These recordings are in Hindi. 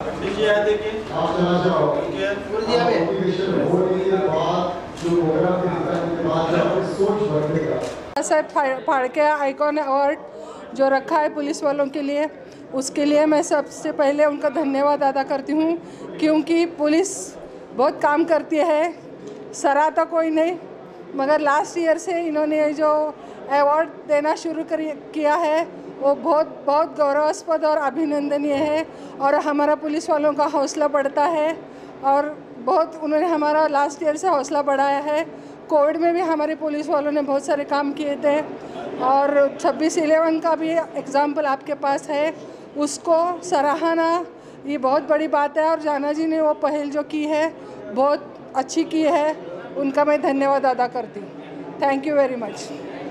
साहब फाड़के आइकॉन अवार्ड जो रखा है पुलिस वालों के लिए, उसके लिए मैं सबसे पहले उनका धन्यवाद अदा करती हूँ, क्योंकि पुलिस बहुत काम करती है, सराहता कोई नहीं, मगर लास्ट ईयर से इन्होंने जो अवार्ड देना शुरू किया है वो बहुत गौरवास्पद और अभिनंदनीय है, और हमारा पुलिस वालों का हौसला बढ़ता है, और बहुत उन्होंने हमारा लास्ट ईयर से हौसला बढ़ाया है। कोविड में भी हमारे पुलिस वालों ने बहुत सारे काम किए थे, और 26/11 का भी एग्ज़ाम्पल आपके पास है, उसको सराहना ये बहुत बड़ी बात है, और जाना जी ने वो पहल जो की है बहुत अच्छी की है, उनका मैं धन्यवाद अदा करती हूँ। Thank you very much.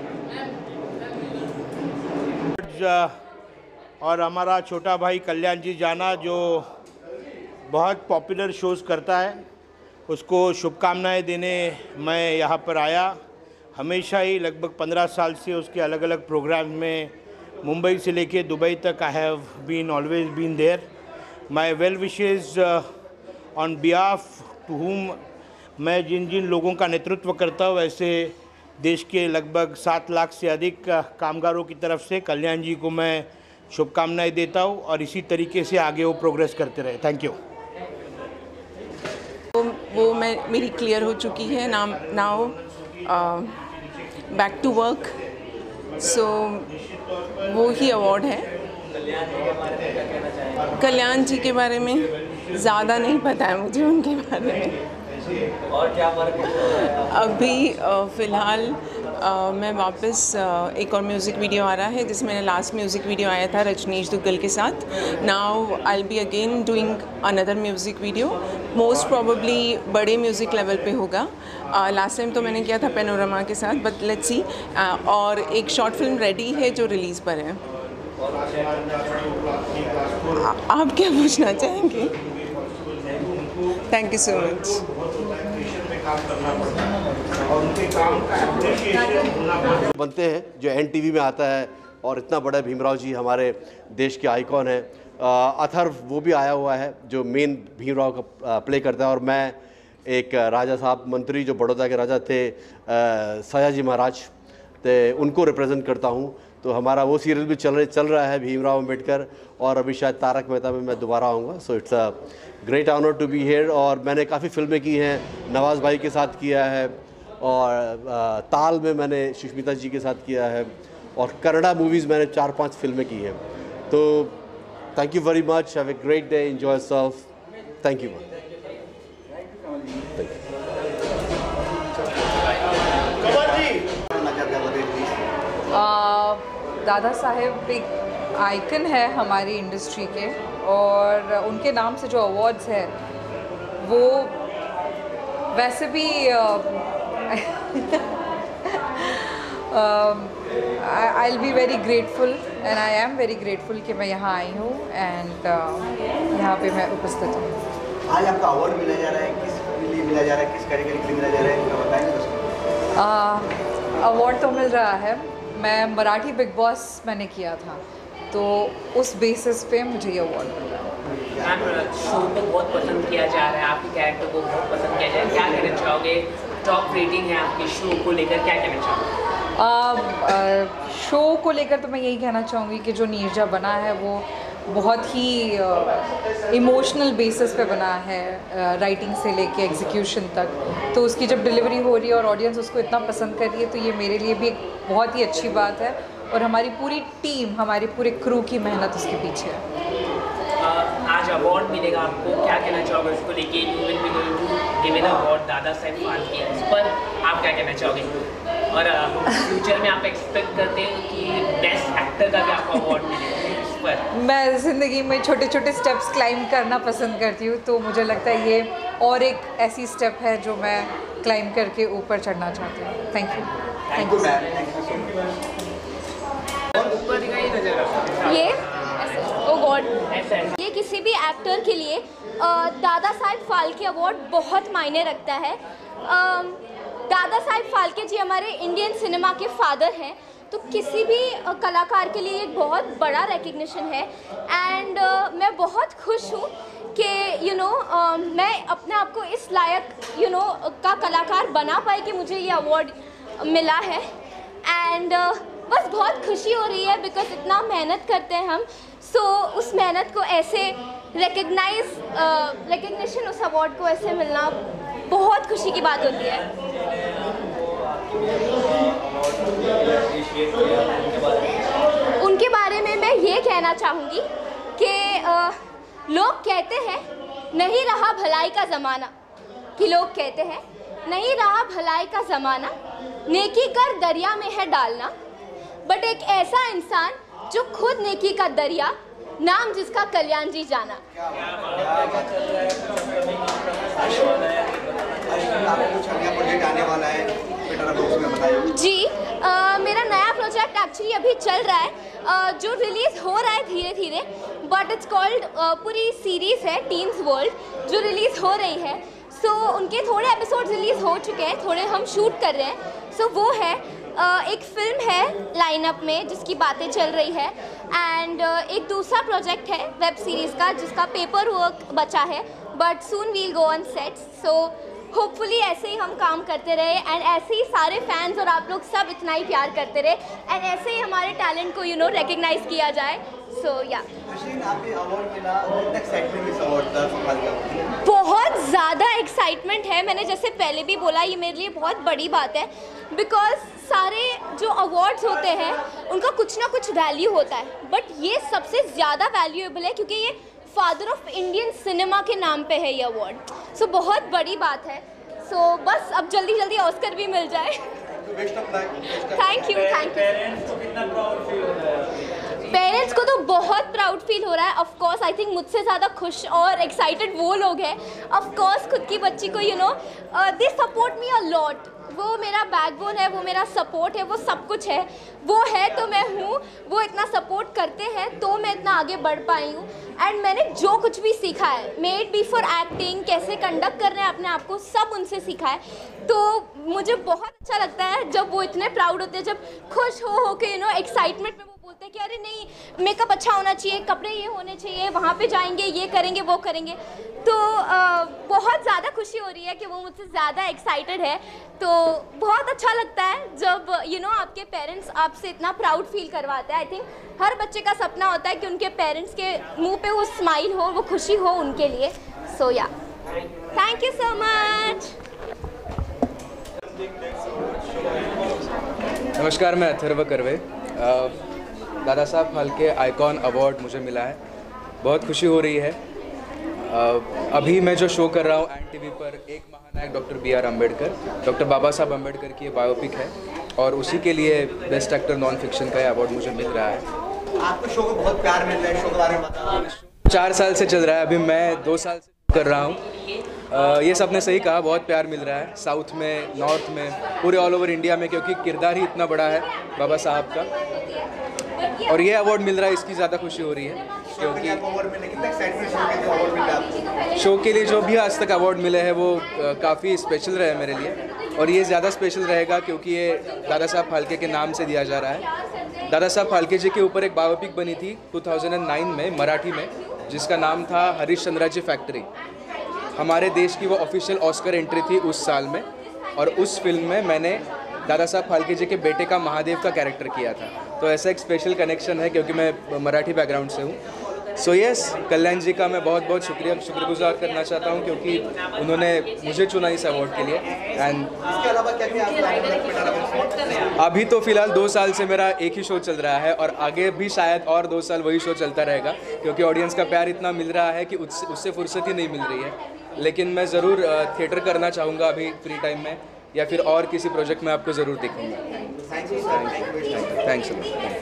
और हमारा छोटा भाई कल्याण जी जाना जो बहुत पॉपुलर शोज़ करता है, उसको शुभकामनाएं देने मैं यहाँ पर आया। हमेशा ही लगभग 15 साल से उसके अलग अलग प्रोग्राम में मुंबई से लेके दुबई तक I have been always been there. My well wishes on behalf to whom मैं जिन जिन लोगों का नेतृत्व करता हूँ, वैसे देश के लगभग 7 लाख से अधिक कामगारों की तरफ से कल्याण जी को मैं शुभकामनाएं देता हूँ, और इसी तरीके से आगे वो प्रोग्रेस करते रहे। Thank you. वो मेरी क्लियर हो चुकी है now back to work, so वो ही अवार्ड है। कल्याण जी के बारे में ज़्यादा नहीं पता है मुझे उनके बारे में। और क्या वर्क अभी फ़िलहाल मैं वापस एक और म्यूज़िक वीडियो आ रहा है, जिसमें मेरा लास्ट म्यूज़िक वीडियो आया था रजनीश दुग्गल के साथ। Now I will be again doing another music video, most probably बड़े म्यूज़िक लेवल पे होगा। लास्ट टाइम तो मैंने किया था पैनोरमा के साथ, बट लेट्स सी। और एक शॉर्ट फिल्म रेडी है जो रिलीज़ पर है। आप क्या पूछना चाहेंगे? Thank you so much. बनते हैं जो NTV में आता है, और इतना बड़ा भीमराव जी हमारे देश के आइकॉन हैं। अथर्व वो भी आया हुआ है जो मेन भीमराव का प्ले करता है, और मैं एक राजा साहब मंत्री जो बड़ौदा के राजा थे सयाजी महाराज, तो उनको रिप्रेजेंट करता हूँ। तो हमारा वो सीरियल भी चल रहा है भीमराव अम्बेडकर, और अभी शायद तारक मेहता में मैं दोबारा आऊँगा। So it's a great honour to be here. और मैंने काफ़ी फिल्में की हैं, नवाज़ भाई के साथ किया है, और ताल में मैंने सुष्मिता जी के साथ किया है, और कन्नड़ा मूवीज़ मैंने 4-5 फिल्में की हैं। तो thank you very much, have a great day, enjoy yourself. Thank you. Dada Saheb एक आइकन है हमारी इंडस्ट्री के, और उनके नाम से जो अवार्ड्स है वो वैसे भी I will be very grateful, and I am very grateful कि मैं यहाँ आई हूँ, एंड यहाँ पे मैं उपस्थित हूँ। आज आपका अवार्ड मिला जा रहा है, किस लिए मिला जा रहा है, किस कैटेगरी के लिए मिला जा रहा है, बताएंगे दोस्तों? अवार्ड तो मिल रहा है, मैं मराठी बिग बॉस मैंने किया था, तो उस बेसिस पे मुझे ये अवार्ड मिल रहा है। मैम, शो को बहुत पसंद किया जा रहा है, आपके कैरेक्टर को बहुत पसंद किया जा रहा है, क्या कहना चाहोगे? टॉप रेटिंग है आपके शो को लेकर, क्या कहना चाहोगे? शो को लेकर तो मैं यही कहना चाहूँगी कि जो नीरजा बना है वो बहुत ही इमोशनल बेसिस पे बना है, राइटिंग से लेके एग्जीक्यूशन तक। तो उसकी जब डिलीवरी हो रही है और ऑडियंस उसको इतना पसंद कर रही है, तो ये मेरे लिए भी एक बहुत ही अच्छी बात है, और हमारी पूरी टीम, हमारे पूरे क्रू की मेहनत उसके पीछे है। आज अवार्ड मिलेगा आपको, क्या कहना चाहोगे उसको लेके? You will be going to give an award Dada Saheb Phalke, इस पर आप क्या कहना चाहोगे? और फ्यूचर में आप एक्सपेक्ट करते हो कि बेस्ट एक्टर का भी आपको अवार्ड मिलेगा? मैं ज़िंदगी में छोटे छोटे स्टेप्स क्लाइंब करना पसंद करती हूँ, तो मुझे लगता है ये और एक ऐसी स्टेप है जो मैं क्लाइंब करके ऊपर चढ़ना चाहती हूँ। Thank you. Thank you ma'am. ये ओ गॉड, ये किसी भी एक्टर के लिए दादा साहब फाल्के अवार्ड बहुत मायने रखता है। दादा साहब फाल्के जी हमारे इंडियन सिनेमा के फादर हैं, तो किसी भी कलाकार के लिए एक बहुत बड़ा रिकग्निशन है। एंड मैं बहुत खुश हूँ कि मैं अपने आप को इस लायक का कलाकार बना पाई कि मुझे ये अवार्ड मिला है। एंड बस बहुत खुशी हो रही है बिकॉज इतना मेहनत करते हैं हम, सो उस मेहनत को ऐसे रिकग्निशन उस अवार्ड को ऐसे मिलना बहुत खुशी की बात होती है। उनके बारे में मैं ये कहना चाहूँगी कि लोग कहते हैं नहीं रहा भलाई का ज़माना, कि लोग कहते हैं नहीं रहा भलाई का ज़माना, नेकी कर दरिया में है डालना, बट एक ऐसा इंसान जो खुद नेकी का दरिया, नाम जिसका कल्याण जी जाना। जी मेरा नया प्रोजेक्ट एक्चुअली अभी चल रहा है, जो रिलीज़ हो रहा है धीरे धीरे, बट इट्स कॉल्ड पूरी सीरीज़ है टीन्स वर्ल्ड जो रिलीज़ हो रही है। सो उनके थोड़े एपिसोड रिलीज़ हो चुके हैं, थोड़े हम शूट कर रहे हैं। सो वो है एक फिल्म है लाइनअप में जिसकी बातें चल रही है, एंड एक दूसरा प्रोजेक्ट है वेब सीरीज़ का जिसका पेपर वर्क बचा है, but soon we'll go on sets. So hopefully ऐसे ही हम काम करते रहे एंड ऐसे ही सारे फैंस और आप लोग सब इतना ही प्यार करते रहे एंड ऐसे ही हमारे टैलेंट को रिकग्नाइज किया जाए। सो या बहुत ज़्यादा एक्साइटमेंट है। मैंने जैसे पहले भी बोला, ये मेरे लिए बहुत बड़ी बात है बिकॉज सारे जो अवार्ड्स होते हैं उनका कुछ ना कुछ वैल्यू होता है, बट ये सबसे ज़्यादा वैल्यूएबल है क्योंकि ये फादर ऑफ इंडियन सिनेमा के नाम पे है ये अवार्ड। सो बहुत बड़ी बात है। सो बस अब जल्दी जल्दी ऑस्कर भी मिल जाए। Thank you. पेरेंट्स को तो बहुत प्राउड फील हो रहा है। ऑफ कोर्स आई थिंक मुझसे ज़्यादा खुश और एक्साइटेड वो लोग हैं। ऑफ कोर्स खुद की बच्ची को they support me a lot. वो मेरा बैकबोन है, वो मेरा सपोर्ट है, वो सब कुछ है। वो है तो मैं हूँ, वो इतना सपोर्ट करते हैं तो मैं इतना आगे बढ़ पाई हूँ। एंड मैंने जो कुछ भी सीखा है, मेड बी फॉर एक्टिंग, कैसे कंडक्ट करना है अपने आप को, सब उनसे सीखा है। तो मुझे बहुत अच्छा लगता है जब वो इतने प्राउड होते हैं, जब खुश हो के एक्साइटमेंट में वो बोलते हैं कि अरे नहीं मेकअप अच्छा होना चाहिए, कपड़े ये होने चाहिए, वहाँ पे जाएंगे, ये करेंगे, वो करेंगे। तो बहुत ज़्यादा खुशी हो रही है कि वो मुझसे ज़्यादा एक्साइटेड है। तो बहुत अच्छा लगता है जब आपके पेरेंट्स आपसे इतना प्राउड फील करवाते हैं। आई थिंक हर बच्चे का सपना होता है कि उनके पेरेंट्स के मुंह पे वो स्माइल हो, वो खुशी हो उनके लिए। सो या थैंक यू सो मच। नमस्कार, मैं Atharva curve. Dada Saheb Phalke icon award मुझे मिला है, बहुत खुशी हो रही है। अभी मैं जो शो कर रहा हूँ NTV पर, एक महानायक doctor BR Ambedkar, doctor Baba Saheb Ambedkar की बायोपिक है और उसी के लिए बेस्ट एक्टर नॉन फिक्शन का अवार्ड मुझे मिल रहा है। आपको शो को बहुत प्यार मिल रहा है, शो के बारे में बताओ। 4 साल से चल रहा है, अभी मैं 2 साल से कर रहा हूँ। ये सबने सही कहा, बहुत प्यार मिल रहा है साउथ में, नॉर्थ में, पूरे ऑल ओवर इंडिया में, क्योंकि किरदार ही इतना बड़ा है बाबा साहब का। और ये अवार्ड मिल रहा है, इसकी ज़्यादा खुशी हो रही है क्योंकि शो के लिए जो भी आज तक अवार्ड मिले हैं वो काफ़ी स्पेशल रहे मेरे लिए, और ये ज़्यादा स्पेशल रहेगा क्योंकि ये दादा साहब फाल्के के नाम से दिया जा रहा है। दादा साहब फाल्के जी के ऊपर एक बायोपिक बनी थी 2009 में मराठी में, जिसका नाम था हरिश्चंद्राची फैक्ट्री। हमारे देश की वो ऑफिशियल ऑस्कर एंट्री थी उस साल में, और उस फिल्म में मैंने दादा साहब फाल्के जी के बेटे का महादेव का कैरेक्टर किया था। तो ऐसा एक स्पेशल कनेक्शन है क्योंकि मैं मराठी बैकग्राउंड से हूँ। सो यस, कल्याण जी का मैं बहुत बहुत शुक्रगुजार करना चाहता हूँ क्योंकि उन्होंने मुझे चुना इस अवार्ड के लिए। एंड इसके अलावा क्या अभी तो फ़िलहाल 2 साल से मेरा एक ही शो चल रहा है और आगे भी शायद और 2 साल वही शो चलता रहेगा क्योंकि ऑडियंस का प्यार इतना मिल रहा है कि उससे फुर्सत ही नहीं मिल रही है। लेकिन मैं ज़रूर थिएटर करना चाहूँगा अभी फ्री टाइम में, या फिर और किसी प्रोजेक्ट में आपको ज़रूर दिखूँगा। थैंक्स।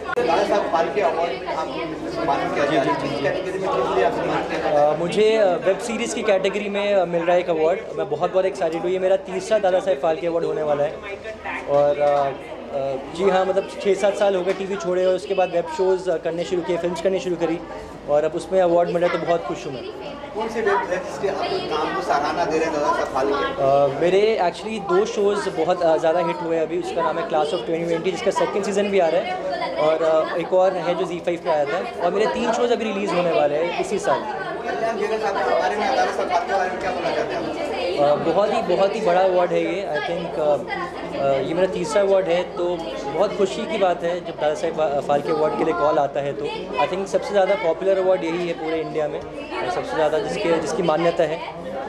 मुझे वेब सीरीज़ की कैटेगरी में मिल रहा है एक अवार्ड। मैं बहुत एक्साइटेड हूँ। ये मेरा 3रा दादा साहब फाल्के अवार्ड होने वाला है। और जी हाँ, मतलब 6-7 साल हो गए टीवी छोड़े और उसके बाद वेब शोज़ करने शुरू किए, फिल्म्स करने शुरू करी, और अब उसमें अवार्ड मिला तो बहुत खुश हूँ मैं। कौन से वेब है जिसके आपके काम को सराहना दे रहे हैं दादा साहब फाल्के? मेरे एक्चुअली 2 शोज़ बहुत ज़्यादा हिट हुए अभी। उसका नाम है क्लास ऑफ 2020, जिसका सेकंड सीज़न भी आ रहा है, और एक और है जो Z5 पे आया था, और मेरे 3 शोज़ अभी रिलीज़ होने वाले हैं इसी साल। कल्याण जीवन साहब के बारे में, दादा साहब फाल्के के बारे में क्या बोलना चाहते हैं आप? बहुत ही बड़ा अवार्ड है ये। आई थिंक ये मेरा तीसरा अवार्ड है, तो बहुत खुशी की बात है जब दादा साहब फाल्के अवार्ड के लिए कॉल आता है। तो आई थिंक सबसे ज़्यादा पॉपुलर अवार्ड यही है पूरे इंडिया में, और सबसे ज़्यादा जिसकी मान्यता है।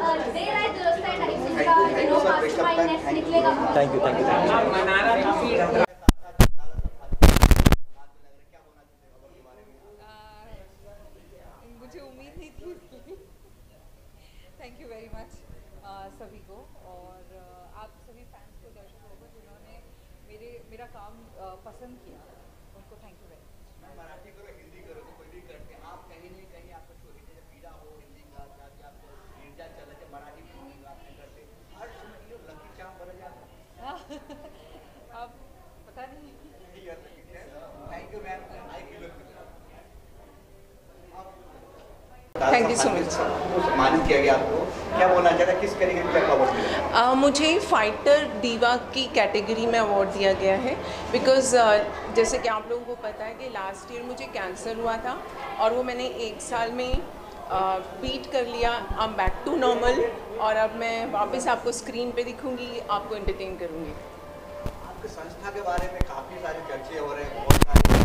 Thank you. मुझे उम्मीद नहीं थी इसकी। थैंक यू वेरी मच सभी को, और आप सभी फैंस को, दर्शकों को जिन्होंने मेरा काम पसंद किया, उनको thank you very much. Marathi करो, हिंदी करो, कोई भी करके आप कहीं नहीं कहीं आपको स्टोरी जब पीड़ा हो हिंदी का जाके आपको निर्जा चला जब मराठी फिल्म आपने करते हर समय ये लकी चाम बन जाता है। आप पता नहीं। Thank you ma'am. Thank you so much. सम्मानित किया गया आपको, क्या बोलना चाहता है, किस कैटेगरी में अवार्ड मिला? मुझे फाइटर दीवा की कैटेगरी में अवार्ड दिया गया है, बिकॉज़ जैसे कि आप लोगों को पता है कि लास्ट ईयर मुझे कैंसर हुआ था, और वो मैंने 1 साल में बीट कर लिया। I am back to normal, और अब मैं वापस आपको स्क्रीन पे दिखूंगी, आपको एंटरटेन करूंगी। आपके संस्था के बारे में काफ़ी सारे चर्चे हो रहे हैं, बहुत सारे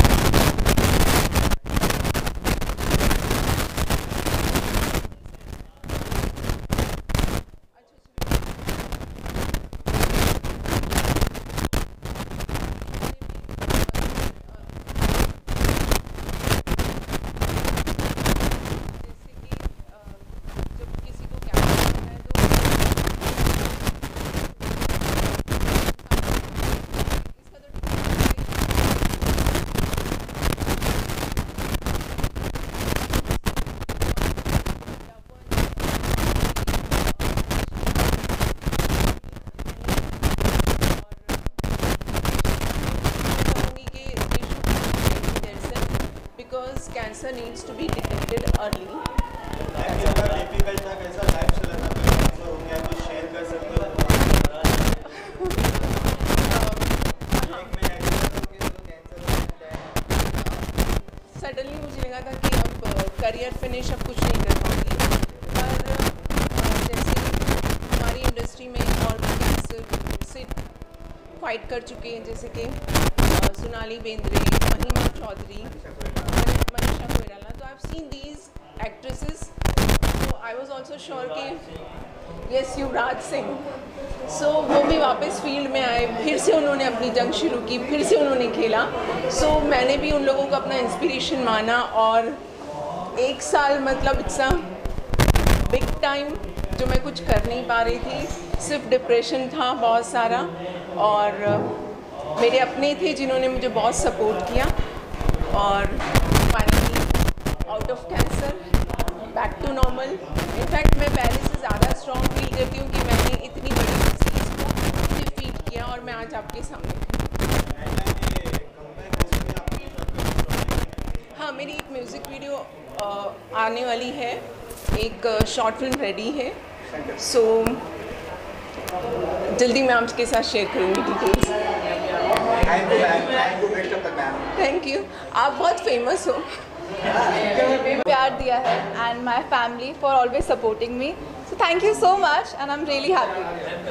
cancer needs to be detected early. Difficult था, कैसा लाइफ चला था, कैंसर हो गया, कुछ शेयर कर सकते हो? सडनली मुझे लगा था कि अब करियर फिनिश अब कुछ नहीं कर पाऊंगी, पर जैसे हमारी इंडस्ट्री में और भी कैंसर से फाइट कर चुके हैं, जैसे कि सोनाली बेंद्रे, महिमा चौधरी, मनीषा कोइराला, तो I have seen these actresses, तो आई वाज आल्सो श्योर कि यस युवराज सिंह, सो वो भी वापस फील्ड में आए, फिर से उन्होंने अपनी जंग शुरू की, फिर से उन्होंने खेला। सो मैंने भी उन लोगों को अपना इंस्पिरेशन माना, और 1 साल मतलब इट्स अ बिग टाइम जो मैं कुछ कर नहीं पा रही थी, सिर्फ डिप्रेशन था बहुत सारा, और मेरे अपने थे जिन्होंने मुझे बहुत सपोर्ट किया, और finally out of cancer, back to normal. In fact मैं पहले से ज़्यादा स्ट्रॉन्ग फील करती हूँ कि मैंने इतनी बड़ी डिसीज़ को डिफीट किया, और मैं आज आपके सामने हूँ। हाँ, मेरी एक म्यूज़िक वीडियो आने वाली है, एक शॉर्ट फिल्म रेडी है, सो जल्दी मैं आपके साथ शेयर करूँगी डिटेल्स। थैंक यू, आप बहुत फेमस हो। प्यार दिया है and my family for always supporting me, so thank you so much and I am really happy.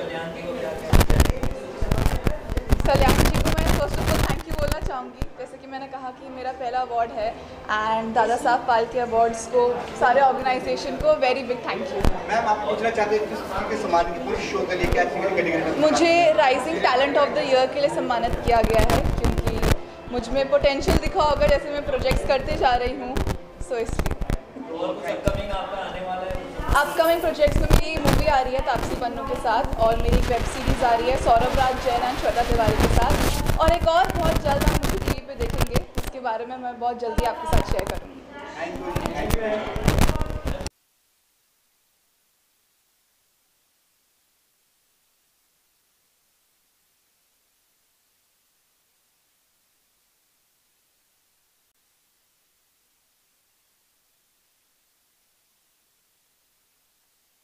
Kalyan ji को मैं first of all thank you बोलना चाहूँगी, जैसे कि मैंने कहा कि मेरा पहला अवार्ड है, एंड दादा साहब फाल्के अवार्ड्स को, सारे ऑर्गेनाइजेशन को very big thank you. Ma'am, आप पूछना चाहते हैं किस सम्मान की पूरी शो के लिए क्या कैटेगरी में? मुझे rising talent of the year के लिए सम्मानित किया गया है, क्योंकि मुझ में पोटेंशियल दिखा होगा जैसे मैं प्रोजेक्ट्स करते जा रही हूँ, सो इसलिए। अपकमिंग प्रोजेक्ट्स में मेरी मूवी आ रही है तापसी पन्नू के साथ, और मेरी एक वेब सीरीज़ आ रही है सौरभ राज जैन एंड श्वेता तिवारी के साथ, और एक और बहुत जल्द आप मुझे टीवी पे देखेंगे, जिसके बारे में मैं बहुत जल्दी आपके साथ शेयर करूँगी।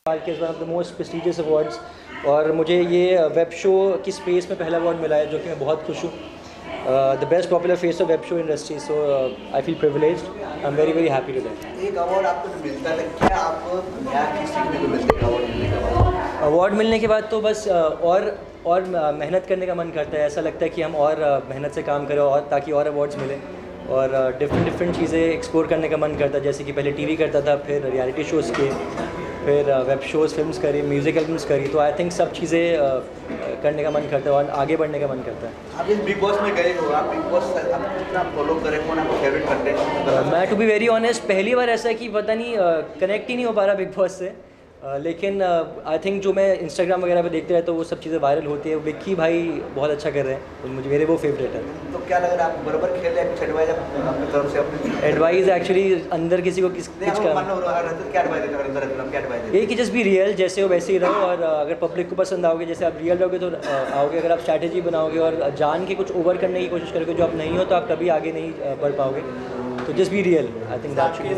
Phalke is one of the most prestigious awards, और मुझे ये वेब शो की स्पेस में पहला अवार्ड मिला है, जो कि मैं बहुत खुश हूँ। The best popular face of web show industry, so I feel privileged, I am very happy to that. एक अवार्ड आपको जो मिलता है, क्या आपको नया चीज़ सीखने को मिलता है अवार्ड मिलने के बाद? अवार्ड मिलने के बाद तो बस और मेहनत करने का मन करता है। ऐसा लगता है कि हम और मेहनत से काम करें और ताकि और अवार्ड्स मिलें, और डिफरेंट चीज़ें एक्सप्लोर करने का मन करता है। जैसे कि पहले टीवी करता था, फिर रियलिटी शोज़ के, फिर वेब शोज़, फिल्म्स करी, म्यूज़िक एल्बम्स करी, तो आई थिंक सब चीज़ें करने का मन करता है और आगे बढ़ने का मन करता है। आप इस बिग बॉस में गए हो, आप बिग बॉस आप कितना फॉलो करें, कौन आपको फेवरेट कंटेंट? मैं टू बी वेरी ऑनेस्ट पहली बार ऐसा है कि पता नहीं कनेक्ट ही नहीं हो पा रहा बिग बॉस से, लेकिन आई थिंक जो मैं इंस्टाग्राम वगैरह पे देखते रहता हूँ वो सब चीज़ें वायरल होती है। विक्की भाई बहुत अच्छा कर रहे हैं, तो मुझे मेरे वो फेवरेट है। तो क्या लग रहा है आप बराबर खेल रहे हैं? कुछ एडवाइस अपनी तरफ से अपने एडवाइस एक्चुअली अंदर किसी को कुछ क्या एडवाइस देते हैं? क्या एडवाइस ये कि जस्ट भी रियल, जैसे हो वैसे ही रहो, और अगर पब्लिक को पसंद आओगे, जैसे आप रियल रहोगे तो आओगे। अगर आप स्ट्रैटेजी बनाओगे और जान के कुछ ओवर करने की कोशिश करोगे जो आप नहीं हो, तो आप कभी आगे नहीं बढ़ पाओगे। तो just be real, I think that should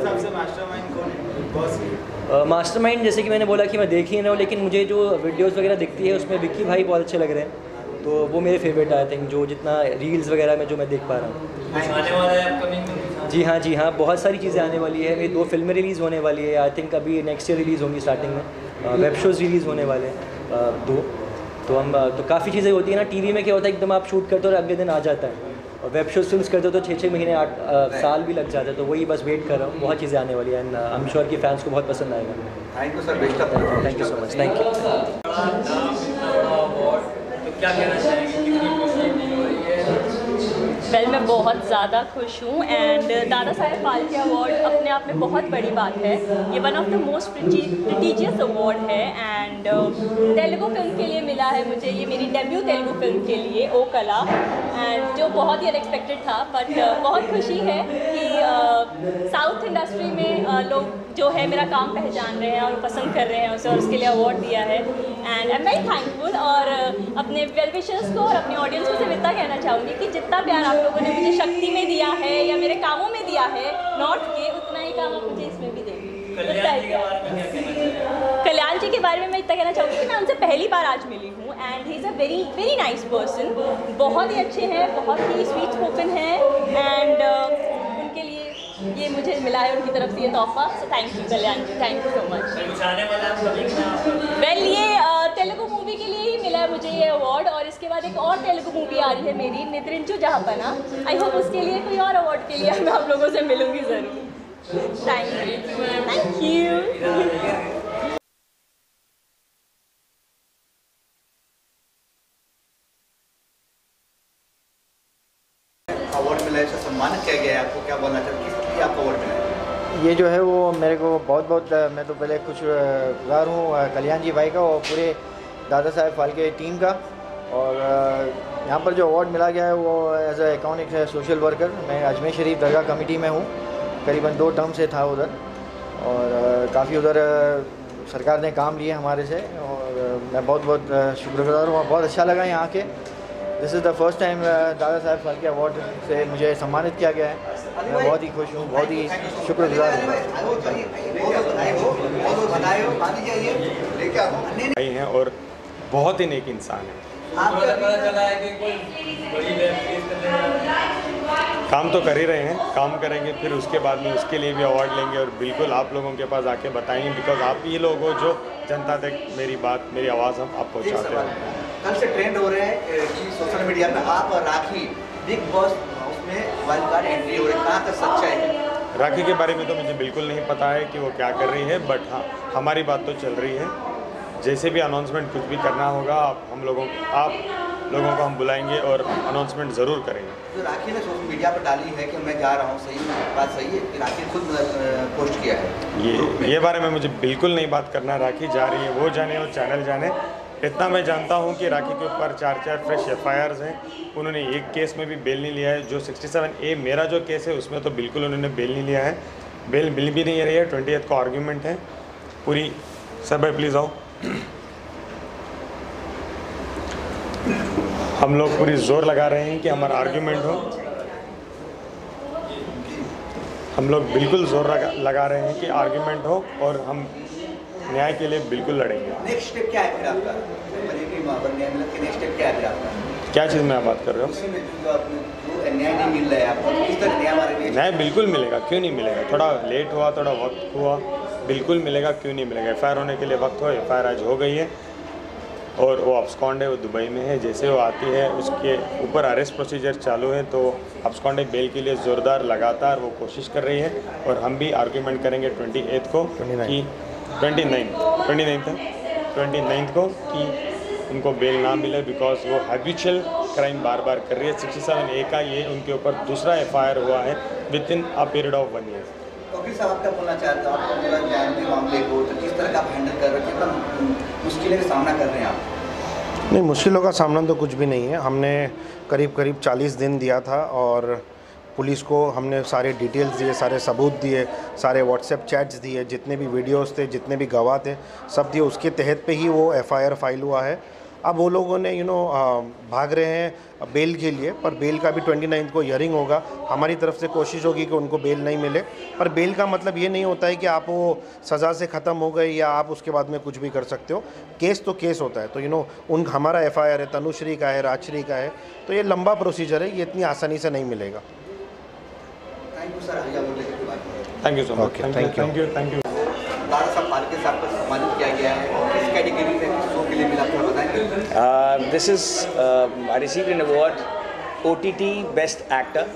be mastermind. जैसे कि मैंने बोला कि मैं देख ही ना हूँ, लेकिन मुझे जो वीडियोस वगैरह दिखती है उसमें विक्की भाई बहुत अच्छे लग रहे हैं, तो वो मेरे फेवरेट आई थिंक, जो जितना रील्स वगैरह में जो मैं देख पा रहा हूँ। जी हाँ, बहुत सारी चीज़ें आने वाली है। मेरी 2 फिल्में रिलीज़ होने वाली है, आई थिंक अभी नेक्स्ट ईयर रिलीज़ होंगी स्टार्टिंग में। वेब शोज़ रिलीज़ होने वाले हैं 2, तो काफ़ी चीज़ें होती है ना। टीवी में क्या होता है, एकदम आप शूट करते हो और अगले दिन आ जाता है, और वेब शोज़ फिल्म्स करते हो तो 6-6 महीने 8 साल भी लग जाते हैं। तो वही बस वेट कर रहा हूँ, बहुत चीज़ें आने वाली है, एंड आई एम श्योर कि फैंस को बहुत पसंद आएगा। Thank you sir, best of luck. Thank you so much, thank you. Well मैं बहुत ज़्यादा खुश हूँ, एंड दादा साहेब फाल्के अवार्ड अपने आप में बहुत बड़ी बात है। ये one of the most prestigious award है, एंड तेलुगु फिल्म के लिए मिला है मुझे। ये मेरी डेब्यू तेलुगु फिल्म के लिए, ओ कला, एंड जो बहुत ही अनएक्सपेक्टेड था, बट बहुत खुशी है कि साउथ इंडस्ट्री में लोग जो है मेरा काम पहचान रहे हैं और पसंद कर रहे हैं उसे, और उसके लिए अवार्ड दिया है, and I am very thankful. और अपने वेल विशर्स को और अपनी ऑडियंस को सिर्फ इतना कहना चाहूँगी कि जितना प्यार आप लोगों ने मुझे शक्ति में दिया है या मेरे कामों में दिया है नॉर्थ के, उतना ही काम आप मुझे इसमें भी देंगे। कल्याण जी के बारे में मैं इतना कहना चाहूँगी कि मैं उनसे पहली बार आज मिली हूँ, and he is a very very nice person. बहुत ही अच्छे हैं, बहुत ही स्वीट स्पोकन है, एंड उनके लिए ये मुझे मिला है उनकी तरफ से ये तोहफा। So thank you Kalyan ji, thank you so much. Well ये तेलुगु मूवी के लिए ही मिला है मुझे ये अवार्ड, और इसके बाद एक और तेलुगु मूवी आ रही है मेरी, निद्रिंचु जहापना। आई होप उसके लिए कोई और अवार्ड के लिए मैं आप लोगों से मिलूँगी ज़रूर। Thank you. अवार्ड मिला है, सम्मानित किया गया है, आपको क्या बोलना चाहते हैं, किस लिए आपको अवार्ड मिला है? ये जो है वो मेरे को बहुत मैं तो पहले खुशगुजार हूँ कल्याण जी भाई का और पूरे दादा साहेब फाल्के टीम का। और यहाँ पर जो अवार्ड मिला गया है वो as a iconic social worker, मैं अजमेर शरीफ दरगाह कमेटी में हूँ, करीबन 2 टर्म से था उधर, और काफ़ी उधर सरकार ने काम लिए हमारे से, और मैं बहुत शुक्रगुजार हूँ। बहुत अच्छा लगा यहाँ के। This is the first time Dada Saheb Phalke award से मुझे सम्मानित किया गया है। मैं बहुत ही खुश हूँ, बहुत ही शुक्रगुजार हूँ। भाई हैं और बहुत ही नेक इंसान है। काम तो कर ही रहे हैं, काम करेंगे, फिर उसके बाद में उसके लिए भी अवार्ड लेंगे, और बिल्कुल आप लोगों के पास आके बताएंगे, बिकॉज आप ये लोग हो जो जनता तक मेरी बात, मेरी आवाज़ हम आप पहुँचाते हैं। कल से ट्रेंड हो रहे हैं कि सोशल मीडिया में आप और राखी बिग बॉस उसमें वाइल्ड कार्ड एंट्री हो रही है, कहाँ तक सच्चाई है? राखी के बारे में तो मुझे बिल्कुल नहीं पता है कि वो क्या कर रही है, बट हाँ हमारी बात तो चल रही है। जैसे भी अनाउंसमेंट कुछ भी करना होगा आप लोगों को हम बुलाएंगे और अनाउंसमेंट ज़रूर करेंगे। तो राखी ने सोशल मीडिया पर डाली है कि मैं जा रहा हूँ, सही बात सही है कि राखी खुद पोस्ट किया है? ये बारे में मुझे बिल्कुल नहीं बात करना। राखी जा रही है, वो जाने और चैनल जाने। इतना मैं जानता हूँ कि राखी के ऊपर 4 फ्रेश FIRs हैं। उन्होंने एक केस में भी बेल नहीं लिया है, जो 67A मेरा जो केस है उसमें तो बिल्कुल उन्होंने बेल नहीं लिया है, बेल मिल भी नहीं रही है। 20th को आर्ग्यूमेंट है पूरी। सर भाई प्लीज़ आओ। हम लोग पूरी जोर लगा रहे हैं कि हमारा आर्ग्यूमेंट हो। हम लोग बिल्कुल जोर लगा रहे हैं कि आर्ग्यूमेंट हो और हम न्याय के लिए बिल्कुल लड़ेंगे। नेक्स्ट स्टेप क्या है फिर आपका? नेक्स्ट स्टेप क्या है फिर आपका? क्या चीज़ में आप बात कर रहे हो? न्याय नहीं मिल रहा है आपको, किस तरह न्याय हमारे देश? न्याय बिल्कुल मिलेगा, क्यों नहीं मिलेगा? थोड़ा लेट हुआ, थोड़ा वक्त हुआ, बिल्कुल मिलेगा, क्यों नहीं मिलेगा? FIR होने के लिए वक्त हो, FIR आज हो गई है और वो अब्सकॉन्ड है, वो दुबई में है। जैसे वो आती है उसके ऊपर अरेस्ट प्रोसीजर चालू है, तो अब्सकॉन्ड बेल के लिए ज़ोरदार लगातार वो कोशिश कर रही है और हम भी आर्ग्यूमेंट करेंगे 28 को कि 29 को कि उनको बेल ना मिले, बिकॉज वो हैबिचुअल क्राइम बार बार कर रही है। 67A का ये उनके ऊपर दूसरा FIR हुआ है within a period of 1 year. वकील साहब, आप क्या बोलना चाहते हो? आपको पूरा न्याय के मामले को तो किस तरह का आप हैंडल कर रहे हैं, कितना मुश्किलें का सामना कर रहे हैं आप? नहीं, मुश्किलों का सामना तो कुछ भी नहीं है। हमने करीब 40 दिन दिया था और पुलिस को हमने सारे डिटेल्स दिए, सारे सबूत दिए, सारे व्हाट्सएप चैट्स दिए, जितने भी वीडियोस थे, जितने भी गवाह थे, सब दिए। उसके तहत पे ही वो FIR फाइल हुआ है। अब वो लोगों ने भाग रहे हैं बेल के लिए, पर बेल का भी 29 को हियरिंग होगा। हमारी तरफ से कोशिश होगी कि उनको बेल नहीं मिले, पर बेल का मतलब ये नहीं होता है कि आप वो सज़ा से ख़त्म हो गए या आप उसके बाद में कुछ भी कर सकते हो। केस तो केस होता है। तो उन हमारा FIR है, तनुश्री का है, राजश्री का है, तो ये लंबा प्रोसीजर है, ये इतनी आसानी से नहीं मिलेगा। Thank you sir. Thank you so much. Thank you. Dada Saheb Phalke साहब को सम्मानित किया गया है, किस कैटेगरी में किस शो के लिए मिला, थोड़ा बताएंगे? This is I received an award OTT Best Actor.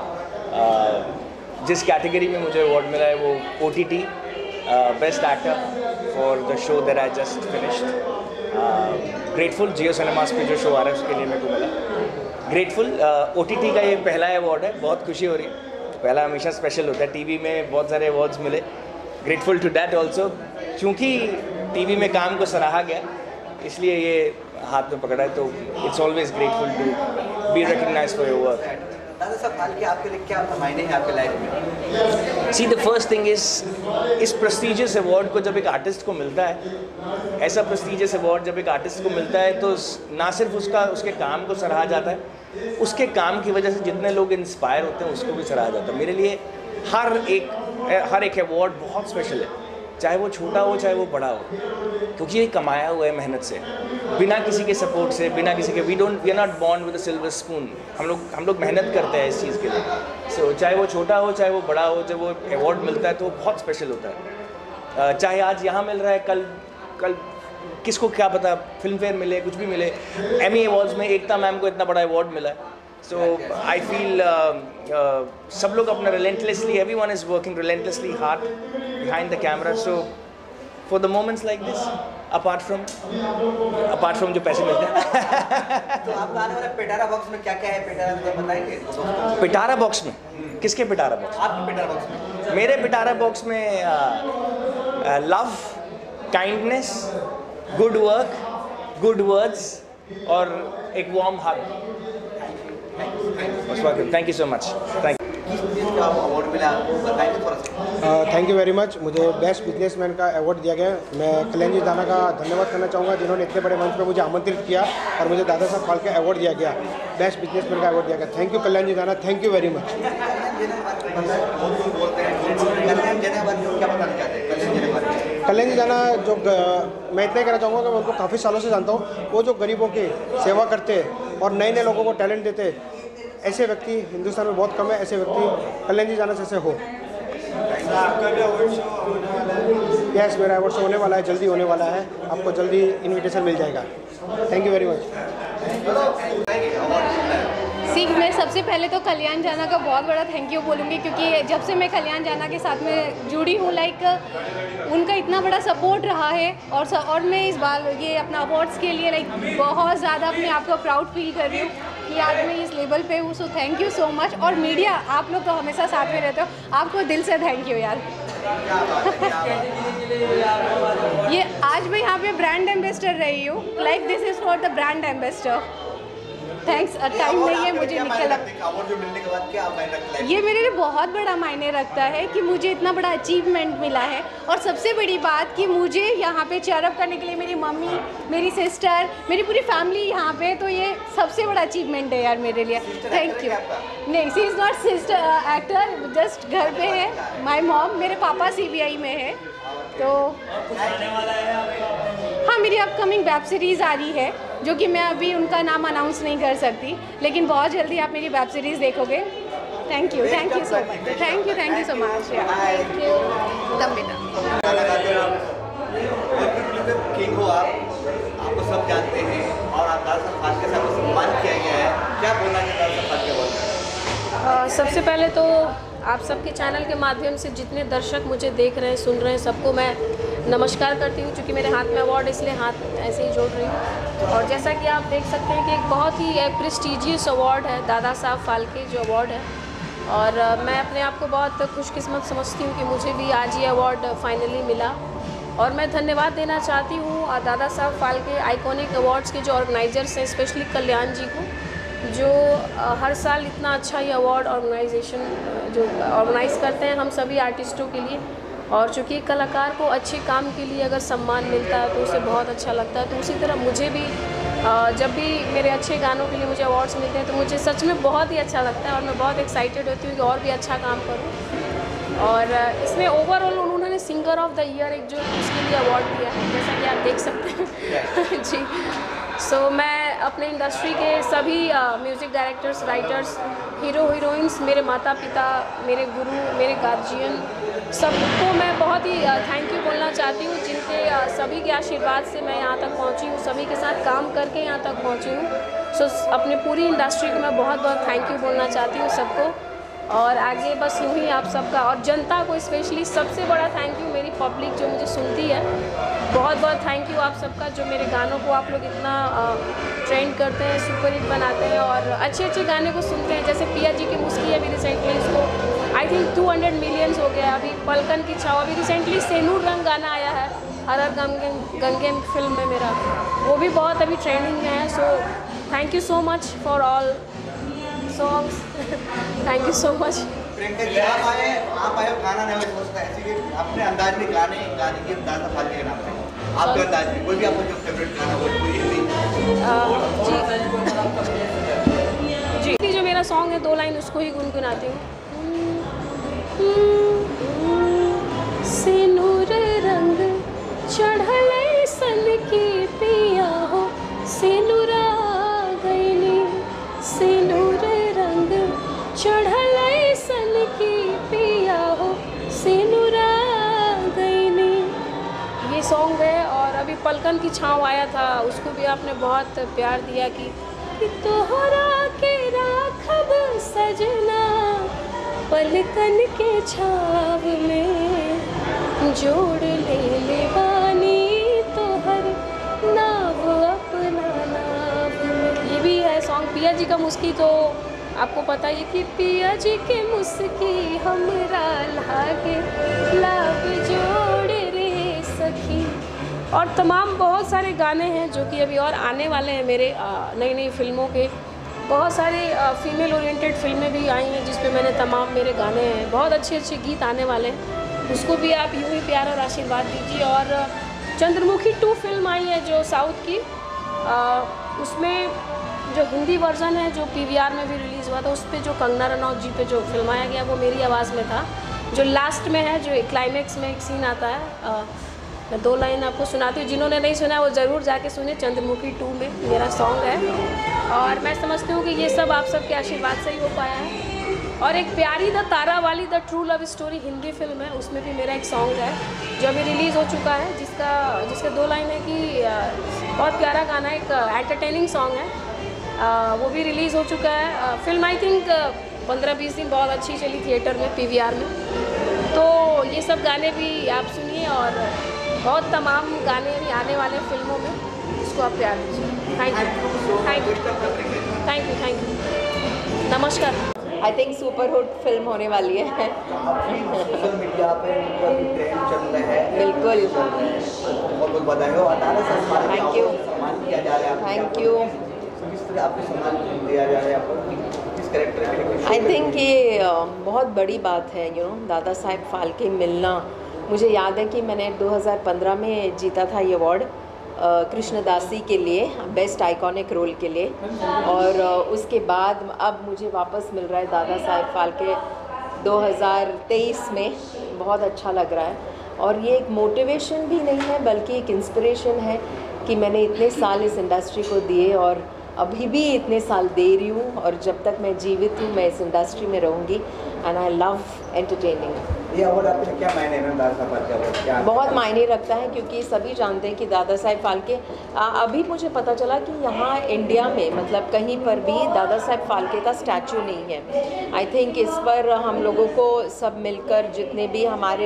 जिस कैटेगरी में मुझे अवार्ड मिला है वो OTT Best Actor for the show that I just finished. Grateful Jio Cinemas पे जो शो आ रहा है उसके लिए मेरे को मिला। ग्रेटफुल OTT का ये पहला अवार्ड है, बहुत खुशी हो रही है। पहला हमेशा स्पेशल होता है। TV में बहुत सारे अवार्ड्स मिले, ग्रेटफुल टू डैट ऑल्सो। क्योंकि TV में काम को सराहा गया इसलिए ये हाथ में पकड़ा है, तो it's always grateful to be recognised for your work. Dada Saheb Phalke आपके लिए क्या मायने हैं आपके लाइफ में? See the first thing is, इस प्रेस्टिजियस अवार्ड को जब एक आर्टिस्ट को मिलता है, ऐसा प्रेस्टिजियस अवार्ड जब एक आर्टिस्ट को मिलता है, तो ना सिर्फ उसके काम को सराहा जाता है, उसके काम की वजह से जितने लोग इंस्पायर होते हैं उसको भी सराहा जाता है। मेरे लिए हर एक अवार्ड बहुत स्पेशल है, चाहे वो छोटा हो चाहे वो बड़ा हो, क्योंकि ये कमाया हुआ है मेहनत से, बिना किसी के सपोर्ट से, बिना किसी के। We are not born with a silver spoon. हम लोग मेहनत करते हैं इस चीज़ के लिए। सो चाहे वो छोटा हो चाहे वो बड़ा हो, जब वो अवार्ड मिलता है तो वो बहुत स्पेशल होता है। चाहे आज यहाँ मिल रहा है, कल किसको क्या पता फिल्म फेयर मिले, कुछ भी मिले। एमी अवार्ड्स में एकता मैम को इतना बड़ा अवार्ड मिला है। सो आई फील सब लोग अपना relentlessly, everyone is working relentlessly hard behind the camera. So for the moments like this, apart from जो पैसे मिलते हैं तो आपका आने वाला पिटारा बॉक्स में क्या क्या है? पिटारा में बताएंगे? पिटारा बॉक्स में किसके पिटारा बॉक्स? आपके पिटारा बॉक्स में। मेरे पिटारा बॉक्स में love, kindness, good work, good words और एक warm hug. Thank you so much. Thank you very much. मुझे बेस्ट बिजनेसमैन का अवार्ड दिया गया। मैं कल्याण जी दाना का धन्यवाद करना चाहूँगा, जिन्होंने इतने बड़े मंच पर मुझे आमंत्रित किया और मुझे दादा साहब फाल्के अवार्ड दिया गया, बेस्ट बिजनेसमैन का अवार्ड दिया गया। Thank you Kalyan ji Dana, thank you very much. Kalyan ji Dana जो मैं इतना ही कहना चाहूँगा कि मैं उनको काफ़ी सालों से जानता हूँ। वो जो गरीबों की सेवा करते हैं और नए नए लोगों को टैलेंट देते हैं, ऐसे व्यक्ति हिंदुस्तान में बहुत कम है। ऐसे व्यक्ति कल्याण जी दाना जैसे हो। यस, मेरा अवार्ड शो होने वाला है, जल्दी होने वाला है, आपको जल्दी इनविटेशन मिल जाएगा। Thank you very much. मैं सबसे पहले तो कल्याण जाना का बहुत बड़ा थैंक यू बोलूँगी, क्योंकि जब से मैं कल्याण जाना के साथ में जुड़ी हूँ, उनका इतना बड़ा सपोर्ट रहा है। और मैं इस बार ये अपना अवार्ड्स के लिए बहुत ज़्यादा अपने आप को प्राउड फील कर रही हूँ कि आज मैं इस लेवल पे हूँ। So thank you so much. और मीडिया, आप लोग तो हमेशा साथ में रहते हो, आपको दिल से थैंक यू यार। ये आज मैं यहाँ पे ब्रांड एम्बेसडर रही हूँ। This is for the brand ambassador. Thanks, time नहीं है मुझे निकल। अवार्ड जो मिलने के बाद क्या मायने रखता है? ये मेरे लिए बहुत बड़ा मायने रखता है कि मुझे इतना बड़ा अचीवमेंट मिला है, और सबसे बड़ी बात कि मुझे यहाँ पे चेयरअप करने के लिए मेरी मम्मी, मेरी सिस्टर, मेरी पूरी फैमिली यहाँ पे, तो ये सबसे बड़ा अचीवमेंट है यार मेरे लिए। Thank you. नहीं, she is not sister actor, just घर पे है। माई मॉम, मेरे पापा CBI में है। तो हाँ, मेरी अपकमिंग वेब सीरीज़ आ रही है, जो कि मैं अभी उनका नाम अनाउंस नहीं कर सकती, लेकिन बहुत जल्दी आप मेरी वेब सीरीज़ देखोगे। Thank you so much. Thank you so much. Thank you. King हो आपको सब जानते हैं, और आप दादा साहब फाल्के साहब को सम्मान किया गया है, क्या बोलना है दादा साहब फाल्के बोलना? सबसे पहले तो आप सबके चैनल के माध्यम से जितने दर्शक मुझे देख रहे हैं, सुन रहे हैं, सबको मैं नमस्कार करती हूँ। क्योंकि मेरे हाथ में अवार्ड, इसलिए हाथ ऐसे ही जोड़ रही हूँ। और जैसा कि आप देख सकते हैं कि एक बहुत ही प्रेस्टीजियस अवार्ड है, दादा साहब फाल्के जो अवार्ड है। और मैं अपने आप को बहुत खुशकिस्मत समझती हूँ कि मुझे भी आज ये अवार्ड फाइनली मिला। और मैं धन्यवाद देना चाहती हूँ दादा साहब फाल्के आइकॉनिक अवार्ड्स के जो ऑर्गेनाइजर्स हैं, स्पेशली कल्याण जी को, जो हर साल इतना अच्छा ये अवार्ड ऑर्गेनाइजेशन जो ऑर्गेनाइज़ करते हैं हम सभी आर्टिस्टों के लिए। और चूँकि कलाकार को अच्छे काम के लिए अगर सम्मान मिलता है तो उसे बहुत अच्छा लगता है। तो उसी तरह मुझे भी जब भी मेरे अच्छे गानों के लिए मुझे अवार्ड्स मिलते हैं तो मुझे सच में बहुत ही अच्छा लगता है, और मैं बहुत एक्साइटेड होती हूँ कि और भी अच्छा काम करूँ। और इसमें ओवरऑल उन्होंने सिंगर ऑफ द ईयर एक जो उसके लिए अवार्ड दिया है, जैसा कि आप देख सकते हैं। जी, सो मैं अपने इंडस्ट्री के सभी music directors, writers, hero heroines, मेरे माता पिता, मेरे गुरु, मेरे गार्जियन, सबको मैं बहुत ही थैंक यू बोलना चाहती हूँ, जिनके सभी के आशीर्वाद से मैं यहाँ तक पहुँची हूँ, सभी के साथ काम करके यहाँ तक पहुँची हूँ। सो अपने पूरी इंडस्ट्री को मैं बहुत बहुत थैंक यू बोलना चाहती हूँ सबको। और आगे बस यूँ ही आप सबका, और जनता को स्पेशली सबसे बड़ा थैंक यू, मेरी पब्लिक जो मुझे सुनती है, बहुत बहुत थैंक यू आप सबका, जो मेरे गानों को आप लोग इतना ट्रेंड करते हैं, सुपर हिट बनाते हैं और अच्छे अच्छे गाने को सुनते हैं। जैसे पिया जी की मुस्की है, अभी रिसेंटली इसको आई थिंक 200 मिलियंस हो गया। अभी पलकन की छाव, अभी रिसेंटली सेनूर रंग गाना आया है हर हर गंगे फिल्म में मेरा, वो भी बहुत अभी ट्रेंडिंग में है। So thank you so much for all songs. Thank you so much. Priyanka ji, आप आए हो गाना नहीं सोचता है, ऐसे कि अपने अंदाज में गाने के दादा फाल्के के नाम पे आपके अंदाज में कोई भी आपका जो फेवरेट गाना हो, कोई जी, जो मेरा सॉन्ग है 2 लाइन उसको ही गुनगुनाती हूँ। सिनुर रंग चढ़ले सन की पिया हो, सिनुरा गईनी, सिनुर रंग चढ़ले सन की पिया हो, सिनुरा गईनी, ये सॉन्ग है। और अभी पलकन की छाँव आया था, उसको भी आपने बहुत प्यार दिया कि तोहरा के राखब सजना पलकन के छाव में, जोड़ ले बानी तोहर नाव अपना नाव में। ये भी है सॉन्ग। पिया जी का मुस्की तो आपको पता ही कि पिया जी के मुस्की हमरा लागे लाभ जोड़ रे सखी। और तमाम बहुत सारे गाने हैं जो कि अभी और आने वाले हैं मेरे, नई नई फिल्मों के। बहुत सारे फीमेल ओरिएंटेड फिल्में भी आई हैं जिस पे मैंने तमाम मेरे गाने हैं, बहुत अच्छे अच्छे गीत आने वाले हैं, उसको भी आप यूँ ही प्यार और आशीर्वाद दीजिए। और चंद्रमुखी 2 फिल्म आई है जो साउथ की, उसमें जो हिंदी वर्जन है जो PVR में भी रिलीज़ हुआ था, उस पर जो कंगना रनौत जी पे जो फिल्माया गया वो मेरी आवाज़ में था। जो लास्ट में है, जो क्लाइमेक्स में एक सीन आता है, मैं 2 लाइन आपको सुनाती हूँ, जिन्होंने नहीं सुना वो ज़रूर जाके सुने। चंद्रमुखी 2 में मेरा सॉन्ग है, और मैं समझती हूँ कि ये सब आप सबके आशीर्वाद से ही हो पाया है। और एक प्यारी द तारा वाली the true love story Hindi film है, उसमें भी मेरा एक सॉन्ग है जो अभी रिलीज़ हो चुका है, जिसके 2 लाइन है कि बहुत प्यारा गाना, एक एंटरटेनिंग सॉन्ग है, वो भी रिलीज़ हो चुका है। फिल्म आई थिंक 15-20 दिन बहुत अच्छी चली थिएटर में, PVR में। तो ये सब गाने भी आप सुनिए, और बहुत तमाम गाने भी आने वाले फिल्मों में, उसको आप प्यार दीजिए। Thank you, thank you, thank you, thank you, नमस्कार। I think super hit film होने वाली है। सोशल मीडिया पे ट्रेंड चल रहा है, बिल्कुल, बहुत बहुत बधाई हो। थैंक यू, सम्मान किया जा रहा है, थैंक यू। तरह आपको सम्मान दिया जा रहा है आपको इस कैरेक्टर के लिए? आई थिंक ये बहुत बड़ी बात है, दादा साहेब फाल्के मिलना। मुझे याद है कि मैंने 2015 में जीता था ये अवार्ड कृष्णदासी के लिए, बेस्ट आइकॉनिक रोल के लिए, और उसके बाद अब मुझे वापस मिल रहा है दादा साहेब फाल्के 2023 में। बहुत अच्छा लग रहा है, और ये एक मोटिवेशन भी नहीं है बल्कि एक इंस्पिरेशन है कि मैंने इतने साल इस इंडस्ट्री को दिए और अभी भी इतने साल दे रही हूँ, और जब तक मैं जीवित हूँ मैं इस इंडस्ट्री में रहूँगी। And I love entertaining. ये अवार्ड आपके लिए क्या मायने में दादा साहब फाल्के अवार्ड क्या? बहुत मायने रखता है, क्योंकि सभी जानते हैं कि दादा साहेब फाल्के, अभी मुझे पता चला कि यहाँ इंडिया में मतलब कहीं पर भी दादा साहेब फाल्के का स्टैचू नहीं है। आई थिंक इस पर हम लोगों को सब मिलकर, जितने भी हमारे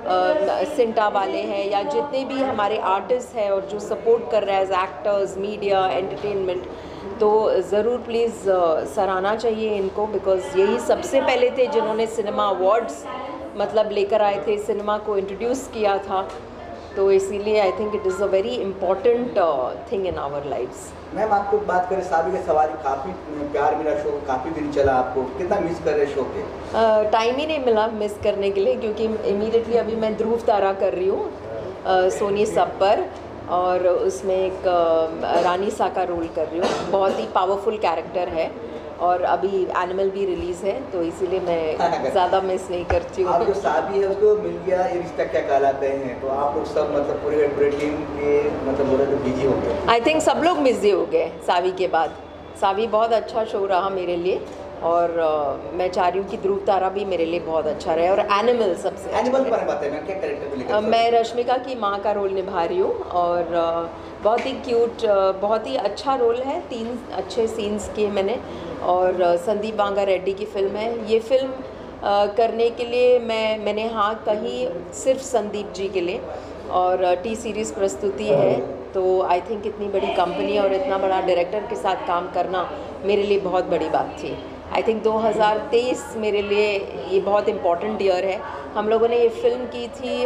सिंटा वाले हैं या जितने भी हमारे आर्टिस्ट हैं और जो सपोर्ट कर रहे हैं एज एक्टर्स, मीडिया, एंटरटेनमेंट, तो ज़रूर प्लीज़ सराहना चाहिए इनको, बिकॉज़ यही सबसे पहले थे जिन्होंने सिनेमा अवार्ड्स मतलब लेकर आए थे, सिनेमा को इंट्रोड्यूस किया था। तो इसीलिए I think it is a very important thing in our lifes. Ma'am आपको बात करें साबी के सवारी, काफ़ी प्यार मिला शो, काफ़ी दिन चला, आपको कितना मिस कर रहे शो के? टाइम ही नहीं मिला मिस करने के लिए, क्योंकि इमीडिएटली अभी मैं ध्रुव तारा कर रही हूँ सोनी सब पर, और उसमें एक रानी सा का रोल कर रही हूँ। बहुत ही पावरफुल कैरेक्टर है, और अभी एनिमल भी रिलीज़ है, तो इसीलिए मैं ज़्यादा मिस नहीं करती हूँ। आप जो साबी है उसको मिल गया, ये रिश्ता क्या कहलाते हैं, तो आप लोग सब मतलब पूरे टीम के मतलब बोले तो बिजी हो गए? आई थिंक सब लोग बिजी हो गए सावी के बाद। सावी बहुत अच्छा शो रहा मेरे लिए, और मैं चाह रही हूँ कि ध्रुव तारा भी मेरे लिए बहुत अच्छा रहे, और एनिमल सबसे। एनिमल के बारे में बताइए, मैं क्या कैरेक्टर लेकर? मैं रश्मिका की माँ का रोल निभा रही हूँ, और बहुत ही क्यूट, बहुत ही अच्छा रोल है। 3 अच्छे सीन्स किए मैंने, और संदीप बांगा रेड्डी की फ़िल्म है। ये फ़िल्म करने के लिए मैंने हाँ कही सिर्फ संदीप जी के लिए, और टी सीरीज़ प्रस्तुति है, तो आई थिंक इतनी बड़ी कंपनी और इतना बड़ा डायरेक्टर के साथ काम करना मेरे लिए बहुत बड़ी बात थी। आई थिंक 2023 मेरे लिए ये बहुत इम्पॉर्टेंट ईयर है। हम लोगों ने ये फ़िल्म की थी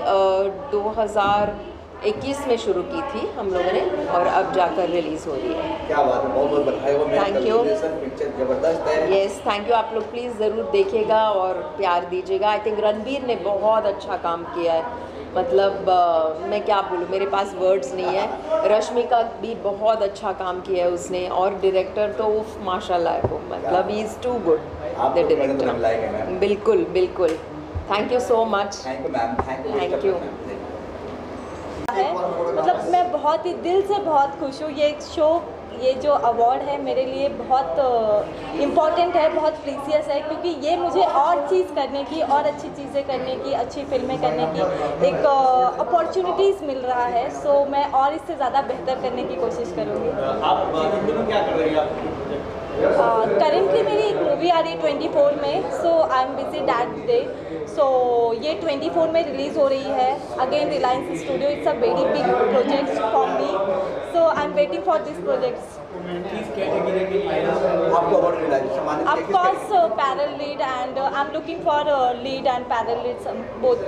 2021 में शुरू की थी हम लोगों ने, और अब जाकर रिलीज़ हो रही है। क्या बात है, बहुत बहुत बधाई हो। Thank you. पिक्चर ज़बरदस्त है। Yes, thank you. आप लोग प्लीज़ ज़रूर देखिएगा और प्यार दीजिएगा। आई थिंक रणबीर ने बहुत अच्छा काम किया है, मतलब मैं क्या बोलूँ, मेरे पास वर्ड्स नहीं है। रश्मिका भी बहुत अच्छा काम किया है उसने, और डायरेक्टर तो उफ माशाल्लाह है वो, मतलब he is too good the director. बिल्कुल बिल्कुल, thank you so much. Thank you ma'am. Thank you. मतलब मैं बहुत ही दिल से बहुत खुश हूँ। ये शो, ये जो अवार्ड है मेरे लिए बहुत इम्पॉर्टेंट है, बहुत प्रीसियस है, क्योंकि ये मुझे और चीज़ करने की, और अच्छी चीज़ें करने की, अच्छी फिल्में करने की एक अपॉर्चुनिटीज़ मिल रहा है। सो मैं और इससे ज़्यादा बेहतर करने की कोशिश करूँगी। आप क्या कर रही हैं? करेंटली मेरी एक मूवी आ रही है 24 में, so I am busy that day. सो ये 24 में रिलीज़ हो रही है, again Reliance studio. It's a very big project for me, so I am waiting for this projects. आपको अवार्ड मिला है, सम्मानित Of course, parallel lead, and I'm looking for lead and parallel leads both.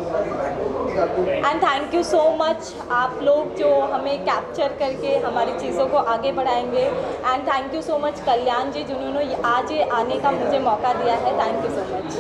And thank you so much, आप लोग जो हमें कैप्चर करके हमारी चीज़ों को आगे बढ़ाएंगे। And thank you so much कल्याण जी, जिन्होंने आज ये आने का मुझे मौका दिया है। Thank you so much.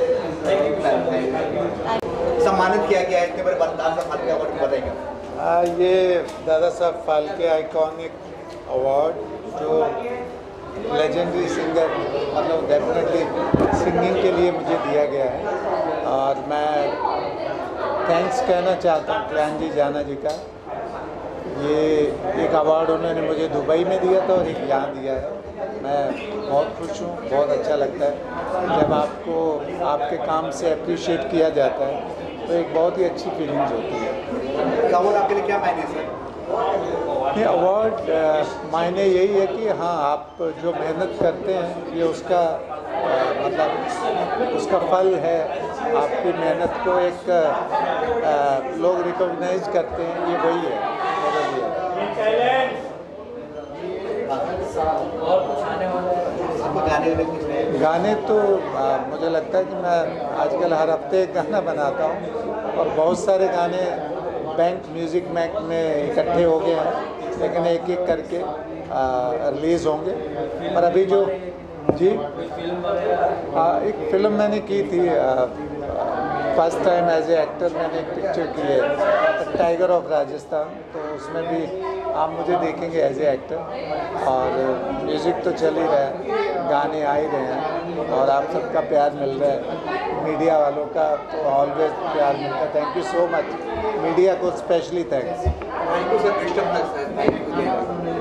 सम्मानित किया गया है, इसके बारे में दादा साहब फाल्के अवार्ड बताएंगे? ये दादा साहब फाल्के आइकॉनिक अवार्ड जो लेजेंडरी सिंगर, मतलब डेफिनेटली सिंगिंग के लिए मुझे दिया गया है, और मैं थैंक्स कहना चाहता हूँ कल्याण जी जाना जी का। ये एक अवार्ड उन्होंने मुझे दुबई में दिया था और एक यहाँ दिया है। मैं बहुत खुश हूँ, बहुत अच्छा लगता है जब आपको आपके काम से अप्रिशिएट किया जाता है, तो एक बहुत ही अच्छी फीलिंग्स होती है। अवार्ड आपके लिए क्या मायने सर? ये अवार्ड मायने यही है कि हाँ, आप जो मेहनत करते हैं ये उसका मतलब उसका फल है। आपकी मेहनत को एक लोग रिकॉग्नाइज करते हैं, ये वही है मेरे लिए। गाने तो मुझे लगता है कि मैं आजकल हर हफ्ते एक गाना बनाता हूँ, और बहुत सारे गाने बैंक म्यूज़िक मैक में इकट्ठे हो गए हैं, लेकिन एक एक करके रिलीज़ होंगे। और अभी जो जी एक फ़िल्म मैंने की थी, first time as a actor मैंने एक पिक्चर की है टाइगर ऑफ राजस्थान, तो उसमें भी आप मुझे देखेंगे एज ए एक्टर। और म्यूज़िक तो चल ही रहा है, गाने आ ही रहे हैं और आप सबका प्यार मिल रहा है, मीडिया वालों का तो ऑलवेज प्यार मिलता है। Thank you so much, media को specially thanks. Thank you sir, best of luck sir, thank you.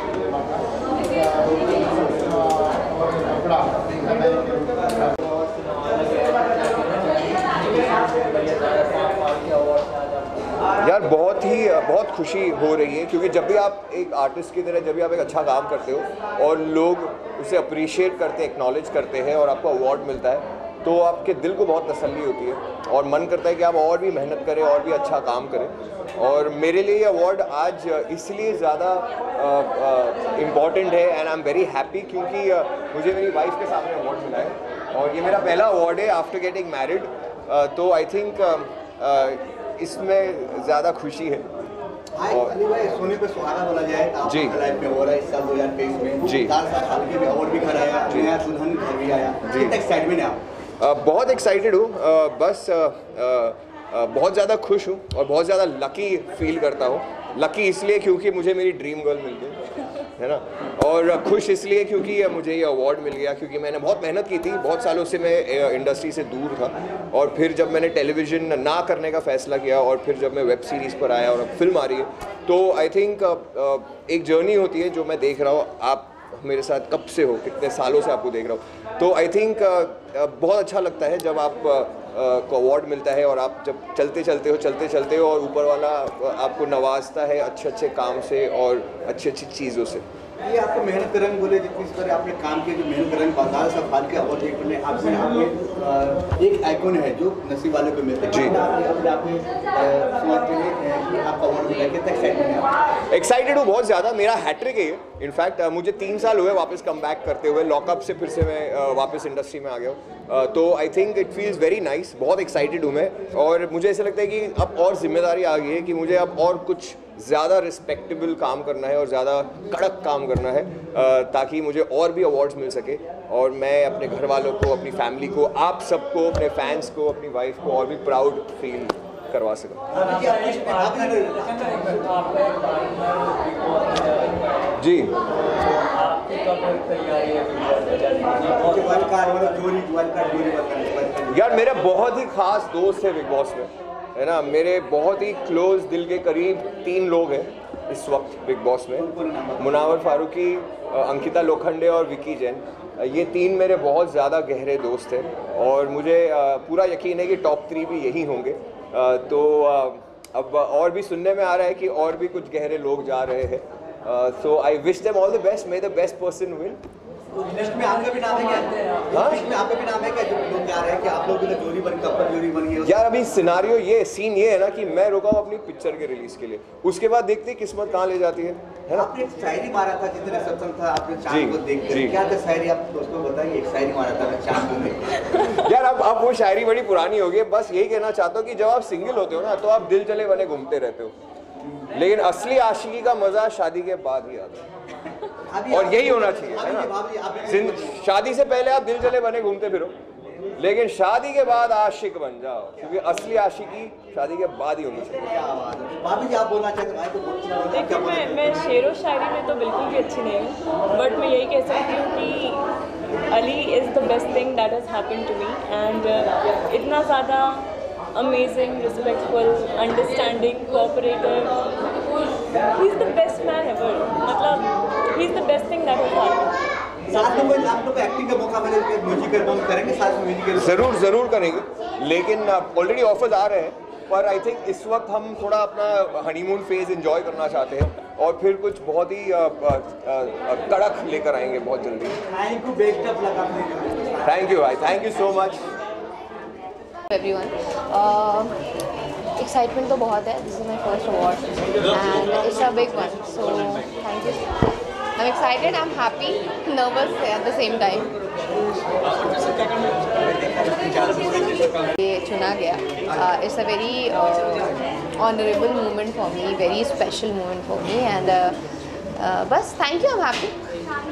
यार बहुत खुशी हो रही है, क्योंकि जब भी आप एक आर्टिस्ट की तरह जब भी आप एक अच्छा काम करते हो और लोग उसे अप्रिशिएट करते हैं, एक्नॉलेज करते हैं और आपको अवार्ड मिलता है, तो आपके दिल को बहुत तसल्ली होती है और मन करता है कि आप और भी मेहनत करें और भी अच्छा काम करें। और मेरे लिए ये अवार्ड आज इसलिए ज़्यादा इम्पॉर्टेंट है and I am very happy, क्योंकि मुझे मेरी वाइफ के सामने अवार्ड मिला है और ये मेरा पहला अवार्ड है आफ्टर गेटिंग मैरिड। तो आई थिंक इसमें ज़्यादा खुशी है। और अली भाई, सोने पे सुहागा बोला जाए जी लाइफ में हो रहा है इस साल 2023 में जी, 4 साल के भी अवार्ड भी घर आया, नया दुल्हन घर भी आया, कितना एक्साइटमेंट है आप? बहुत एक्साइटेड हूँ, बस बहुत ज़्यादा खुश हूँ और बहुत ज़्यादा लकी फील करता हूँ। लकी इसलिए क्योंकि मुझे मेरी ड्रीम गर्ल मिल गई, है ना, और खुश इसलिए क्योंकि मुझे ये अवार्ड मिल गया, क्योंकि मैंने बहुत मेहनत की थी, बहुत सालों से मैं इंडस्ट्री से दूर था और फिर जब मैंने टेलीविज़न ना करने का फ़ैसला किया और फिर जब मैं वेब सीरीज़ पर आया और अब फिल्म आ रही है, तो आई थिंक एक जर्नी होती है जो मैं देख रहा हूँ। आप मेरे साथ कब से हो, कितने सालों से आपको देख रहा हूँ, तो आई थिंक बहुत अच्छा लगता है जब आप को अवार्ड मिलता है और आप जब चलते चलते हो और ऊपर वाला आपको नवाजता है अच्छे काम से और अच्छी चीज़ों से। ये आपको मेहनत का रंग बोले, जितनी पर आपने काम किया, जो मेहनत का रंग दादा साहब फाल्के अवार्ड आपने एक आइकॉन है जो नसीब वाले को मिलता है जी। अपने आप में समझते हैं कि आपका अवार्ड मिला, कितना एक्साइटमेंट है? एक्साइटेड हूँ बहुत ज़्यादा, मेरा हैट्रिक है ये। इनफैक्ट मुझे 3 साल हुए वापस कम बैक करते हुए, लॉकअप से फिर से मैं वापस इंडस्ट्री में आ गया हूँ। तो I think it feels very nice, बहुत एक्साइटेड हूँ मैं और मुझे ऐसा लगता है कि अब और जिम्मेदारी आ गई है कि मुझे अब और कुछ ज़्यादा रिस्पेक्टेबल काम करना है और ज़्यादा कड़क काम करना है, ताकि मुझे और भी अवार्ड्स मिल सके और मैं अपने घर वालों को, अपनी फैमिली को, आप सबको, अपने फैंस को, अपनी वाइफ को और भी प्राउड फील करवा सकूं। जी यार, मेरा बहुत ही खास दोस्त है बिग बॉस में, है ना, मेरे बहुत ही क्लोज दिल के करीब 3 लोग हैं इस वक्त बिग बॉस में, मुनावर फारूकी, अंकिता लोखंडे और विकी जैन। ये 3 मेरे बहुत ज़्यादा गहरे दोस्त हैं और मुझे पूरा यकीन है कि टॉप 3 भी यही होंगे। तो अब और भी सुनने में आ रहा है कि और भी कुछ गहरे लोग जा रहे हैं। So I wish them all the best, may the best person win. List में आपका भी नाम है क्या? लिस्ट में आपका भी नाम है क्या? जो लोग जा रहे हैं कि आप लोग भी तो जोड़ी बन, कपल जोड़ी बन गए यार। अभी सिनारियो ये सीन ये है ना कि मैं रुका हूँ अपनी पिक्चर के रिलीज के लिए, उसके बाद देखते हैं किस्मत कहाँ ले जाती है ना। आपने एक शायरी मारा था जितने सत्संग था, आपने चांद को देख कर क्या था शायरी? आप दोस्तों को बताइए, एक शायरी मारा था चांद को देख। यार अब वो शायरी बड़ी पुरानी हो गई, बस यही कहना चाहता हूँ कि जब आप सिंगल होते हो ना तो आप दिल चले बने घूमते रहते हो, लेकिन असली आशिकी का मजा शादी के बाद ही आता है और यही होना चाहिए, है ना। शादी से पहले आप दिल चले बने घूमते फिरो, लेकिन शादी के बाद आशिक बन जाओ, क्योंकि असली आशिकी शादी के बाद ही होनी चाहिए। भाभी जी आप बोलना चाहते हैं? देखिए, मैं शेर व शायरी में तो बिल्कुल भी अच्छी नहीं हूँ, बट मैं यही कह सकती हूँ कि Ali is the best thing that has happened to me and इतना ज़्यादा amazing, respectful, understanding, cooperative, he is the best man ever. मतलब he is the best thing that has happened. साथ में आप लोग को एक्टिंग का मौका मिले तो म्यूजिकल करेंगे साथ में? म्यूजिकल ज़रूर करेंगे, लेकिन ऑलरेडी ऑफर्स आ रहे हैं, पर आई थिंक इस वक्त हम थोड़ा अपना हनीमून फेज एंजॉय करना चाहते हैं और फिर कुछ बहुत ही कड़क लेकर आएंगे बहुत जल्दी। Thank you, best of luck आपने। थैंक यू भाई, thank you so much everyone. Excitement तो बहुत है, this is my first award and it's a big one, so thank you. I am excited, I am happy, nervous at the same time. ये चुना गया, it's a very honourable moment for me, very special moment for me and बस thank you, I am happy.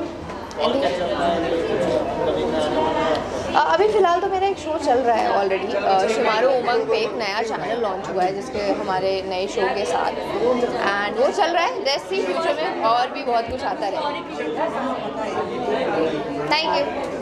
अभी फ़िलहाल तो मेरा एक शो चल रहा है ऑलरेडी, शुमारो उमंग पे एक नया चैनल लॉन्च हुआ है जिसके हमारे नए शो के साथ, एंड वो चल रहा है। लेट्स सी फ्यूचर में और भी बहुत कुछ आता रहे। Thank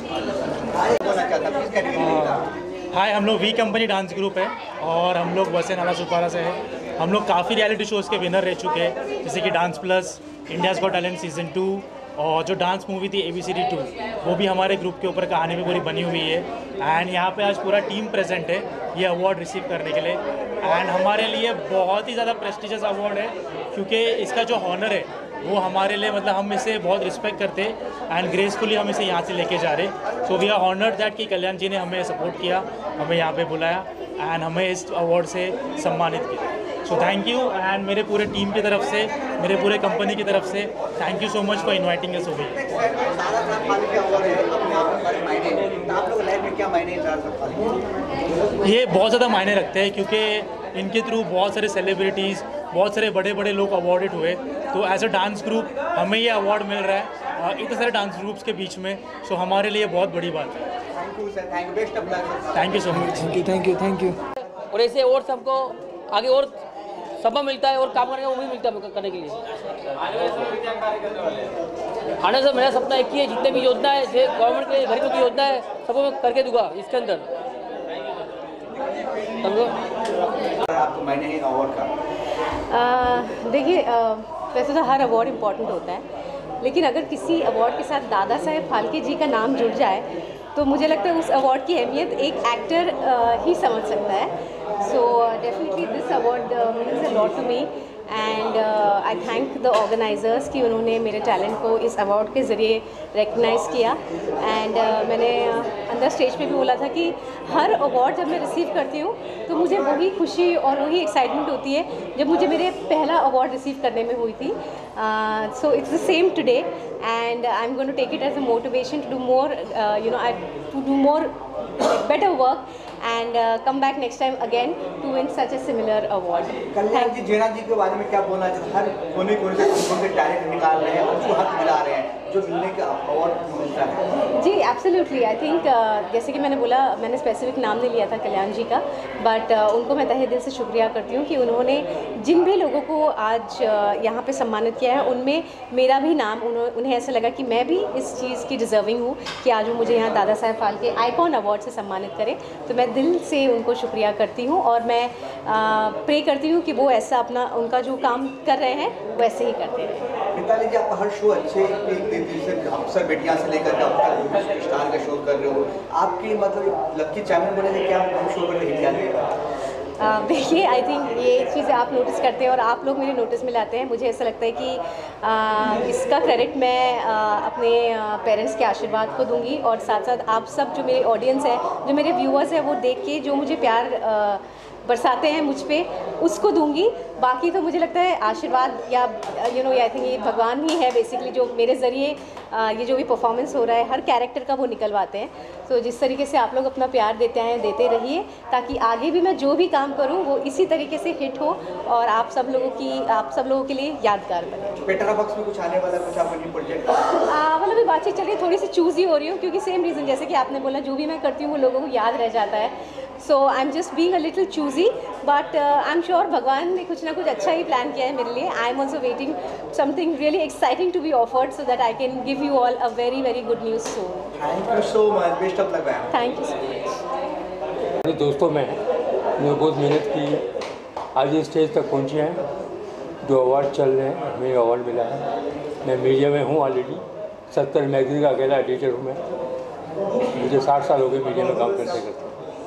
you. हाय, हम लोग वी कंपनी डांस ग्रुप है और हम लोग वैसे नाला सुपारा से हैं। हम लोग काफ़ी रियलिटी शोज़ के विनर रह चुके हैं, जैसे कि dance plus, India's got talent season 2 और जो डांस मूवी थी ABCD 2, वो भी हमारे ग्रुप के ऊपर कहानी में पूरी बनी हुई है। एंड यहाँ पे आज पूरा टीम प्रेजेंट है ये अवार्ड रिसीव करने के लिए, एंड हमारे लिए बहुत ही ज़्यादा प्रेस्टिजियस अवार्ड है क्योंकि इसका जो हॉनर है वो हमारे लिए, मतलब हम इसे बहुत रिस्पेक्ट करते हैं एंड ग्रेसफुली हम इसे यहाँ से लेके जा रहे हैं। So we are honoured that कि कल्याण जी ने हमें सपोर्ट किया, हमें यहाँ पे बुलाया एंड हमें इस अवार्ड से सम्मानित किया। सो थैंक यू, एंड मेरे पूरे टीम की तरफ से, मेरे पूरे कंपनी की तरफ से thank you so much for inviting us over. ये बहुत ज़्यादा मायने रखते हैं क्योंकि इनके थ्रू बहुत सारे सेलिब्रिटीज़, बहुत सारे बड़े बड़े लोग अवार्डेड हुए, तो एज अ डांस ग्रुप हमें ये अवार्ड मिल रहा है इतने सारे डांस ग्रुप्स के बीच में। सो हमारे लिए बहुत बड़ी बात है। Thank you so much. Thank you. और ऐसे और सबको आगे और समय मिलता है और काम करने का उम्मीद मिलता है करने के लिए। आने से मेरा सपना एक ही है, जितने भी योजना है, गवर्नमेंट के गरीबों की योजना है, सबको मैं करके दूंगा इसके अंदर। आपको मायने है अवार्ड का? देखिए, वैसे तो हर अवार्ड इम्पॉर्टेंट होता है, लेकिन अगर किसी अवार्ड के साथ दादा साहेब फाल्के जी का नाम जुड़ जाए तो मुझे लगता है उस अवार्ड की अहमियत एक एक्टर ही समझ सकता है। So definitely this award means a lot to me and I thank the organisers कि उन्होंने मेरे टैलेंट को इस अवार्ड के ज़रिए रिकग्नाइज़ किया। एंड मैंने अंदर स्टेज पे भी बोला था कि हर अवार्ड जब मैं रिसीव करती हूँ तो मुझे वही खुशी और वही एक्साइटमेंट होती है जब मुझे मेरे पहला अवार्ड रिसीव करने में हुई थी। So it's the same today and I am going to take it as a motivation to do more to do more better work and come back next time again to win such a similar award. Kalyan ji, Jaina ji के बारे में क्या बोलना चाहिए? हर कोने कोने से उनके टैलेंट निकाल रहे हैं, उनको हक दिला रहे हैं जो मिलने का अवार्ड मिलता है। जी एब्सोल्युटली, आई थिंक जैसे कि मैंने बोला, मैंने स्पेसिफिक नाम नहीं लिया था कल्याण जी का, बट उनको मैं तहे दिल से शुक्रिया करती हूँ कि उन्होंने जिन भी लोगों को आज यहाँ पे सम्मानित किया है उनमें मेरा भी नाम, उन्हें ऐसा लगा कि मैं भी इस चीज़ की डिज़र्विंग हूँ कि आज वो मुझे यहाँ दादा साहेब फाल्के आइकॉन अवार्ड से सम्मानित करें। तो मैं दिल से उनको शुक्रिया करती हूँ और मैं प्रे करती हूँ कि वो ऐसा अपना उनका जो काम कर रहे हैं वैसे ही करते हैं। मिताली जी, आपका हर शो अच्छे अफसर बेटियां से लेकर के अब तक स्टार का शो कर रहे हो, आपकी मतलब लक्की चैनल बने थे क्या शो पर हिट किया? देखिए, आई थिंक ये चीज़ें आप नोटिस करते हैं और आप लोग मेरे नोटिस में लाते हैं। मुझे ऐसा लगता है कि इसका क्रेडिट मैं अपने पेरेंट्स के आशीर्वाद को दूंगी और साथ साथ आप सब जो मेरे ऑडियंस है, जो मेरे व्यूअर्स हैं, वो देख के जो मुझे प्यार बरसाते हैं मुझ पे, उसको दूंगी। बाकी तो मुझे लगता है आशीर्वाद या आई थिंक ये भगवान ही है बेसिकली जो मेरे ज़रिए ये जो भी परफॉर्मेंस हो रहा है हर कैरेक्टर का वो निकलवाते हैं। तो जिस तरीके से आप लोग अपना प्यार देते हैं, देते रहिए, ताकि आगे भी मैं जो भी काम करूं वो इसी तरीके से हिट हो और आप सब लोगों के लिए यादगार बने। पेट्रा बॉक्स में कुछ आने वाला, कुछ आपका प्रोजेक्ट? मतलब अभी बातचीत चलिए, थोड़ी सी चूज़ी हो रही हूँ क्योंकि सेम रीज़न जैसे कि आपने बोला, जो भी मैं करती हूँ वो लोगों को याद रह जाता है। So I am just being a little choosy, but I am sure भगवान ने कुछ ना कुछ अच्छा ही प्लान किया है मेरे लिए। I am also waiting something really exciting to be offered so that I can give you all a very very good news soon. Thank you so much, best of luck. Thank you so much. मेरे दोस्तों में ने बहुत मेहनत की, आज इस स्टेज तक पहुँचे हैं। जो अवार्ड चल रहे हैं, हमें अवार्ड मिला है। मैं मीडिया में हूँ ऑलरेडी, 70 मैगजीन का अकेला एडिटर हूँ मैं। मुझे 60 साल हो गए मीडिया में काम करते करते।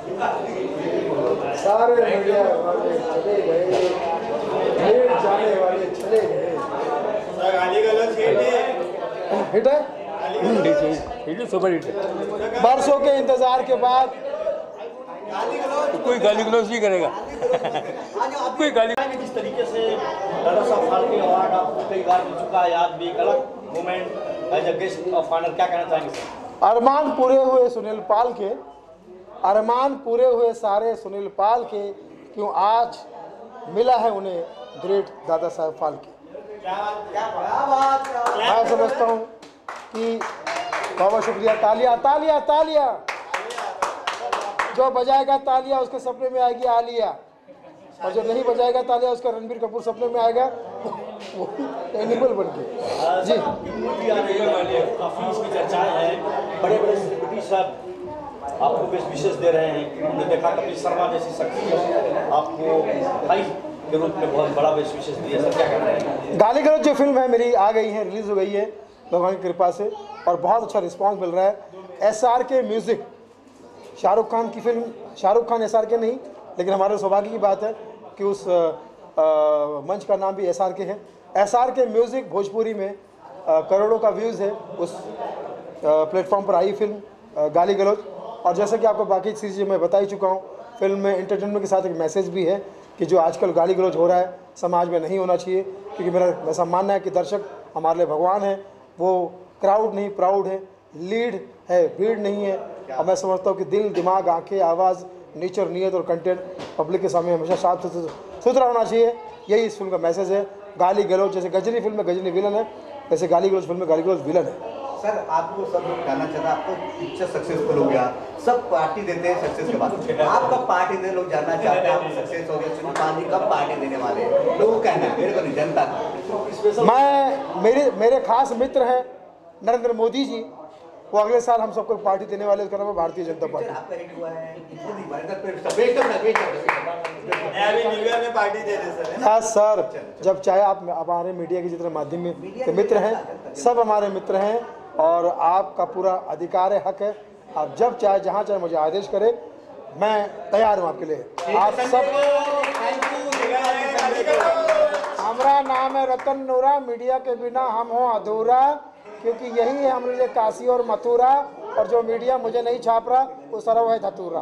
सारे मीडिया वाले चले गए, जाने वाले चले गए। हिट है, सुपर हिट है। बरसों के इंतजार के बाद तो कोई गाली गलौज नहीं करेगा। कोई गाली। जिस तरीके से दादा साहब फाल्के अवार्ड आपको कई बार मिल चुका है, याद भी एक अलग moment as a guest of honour, क्या कहना चाहेंगे सर? अरमान पूरे हुए सुनील पाल के, अरमान पूरे हुए सारे सुनील पाल के, क्यों आज मिला है उन्हें ग्रेट दादा साहेब फाल्के। मैं समझता हूँ कि बहुत शुक्रिया। तालियां तालियां तालियां। जो बजाएगा तालियां उसके सपने में आएगी आलिया, और जो नहीं बजाएगा तालियां उसका रणबीर कपूर सपने में आएगा वो एनिमल बन के। जी काफ़ी इसकी चर्चाएं हैं, बड़े बड़े सेलिब्रिटी सब आपको बेस्ट विशेष दे रहे हैं। हमने देखा कपिल शर्मा जैसी शख्सियत आपको भाई के रूप में बहुत बड़ा बेस्ट विशेष दिया। सर क्या कहना है? गाली गलौज जो फिल्म है मेरी आ गई है, रिलीज़ हो गई है भगवान की कृपा से, और बहुत अच्छा रिस्पांस मिल रहा है। SRK म्यूज़िक, शाहरुख खान की फिल्म, शाहरुख खान SRK नहीं, लेकिन हमारे सौभाग्य की बात है कि उस मंच का नाम भी SRK है। SRK म्यूज़िक भोजपुरी में करोड़ों का व्यूज़ है उस प्लेटफॉर्म पर आई फिल्म गाली गलौज। और जैसा कि आपको बाकी चीज़ें मैं बता ही चुका हूँ, फिल्म में एंटरटेनमेंट के साथ एक मैसेज भी है कि जो आजकल गाली गलौज हो रहा है समाज में नहीं होना चाहिए, क्योंकि मेरा ऐसा मानना है कि दर्शक हमारे लिए भगवान है। वो क्राउड नहीं प्राउड है, लीड है भीड़ नहीं है। और मैं समझता हूँ कि दिल, दिमाग, आंखें, आवाज़, नेचर, नीयत और कंटेंट पब्लिक के सामने हमेशा साफ सुथरा होना चाहिए। यही इस फिल्म का मैसेज है। गाली गलौज, जैसे गजनी फिल्म में गजनी विलन है, वैसे गाली गलौज फिल्म में गाली गलौज विलन है। सर आपको सब लोग कहना चाहता है, आपको पिक्चर सक्सेसफुल हो गया, सब पार्टी देते हैं सक्सेस के बाद, आप कब पार्टी देने लोग जानना चाहते हैं, आप सक्सेस हो गया, सुनील पाल जी कब पार्टी देने वाले हैं, लोगों का कहना है, मेरे को नहीं, जनता का। मैं मेरे खास मित्र हैं नरेंद्र मोदी जी, वो अगले साल हम सबको पार्टी देने वाले, उसका नाम है Bharatiya Janata party. Yes sir, जब चाहे आप हमारे मीडिया के जितने माध्यम के मित्र हैं, सब हमारे मित्र हैं, और आपका पूरा अधिकार है, हक है, आप जब चाहे जहाँ चाहे मुझे आदेश करें, मैं तैयार हूँ आपके लिए। आप सब, हमारा नाम है रतन नूरा, मीडिया के बिना हम हो अधूरा, क्योंकि यही है हमारे लिए काशी और मथुरा, और जो मीडिया मुझे नहीं छाप रहा वो सरव है धतूरा।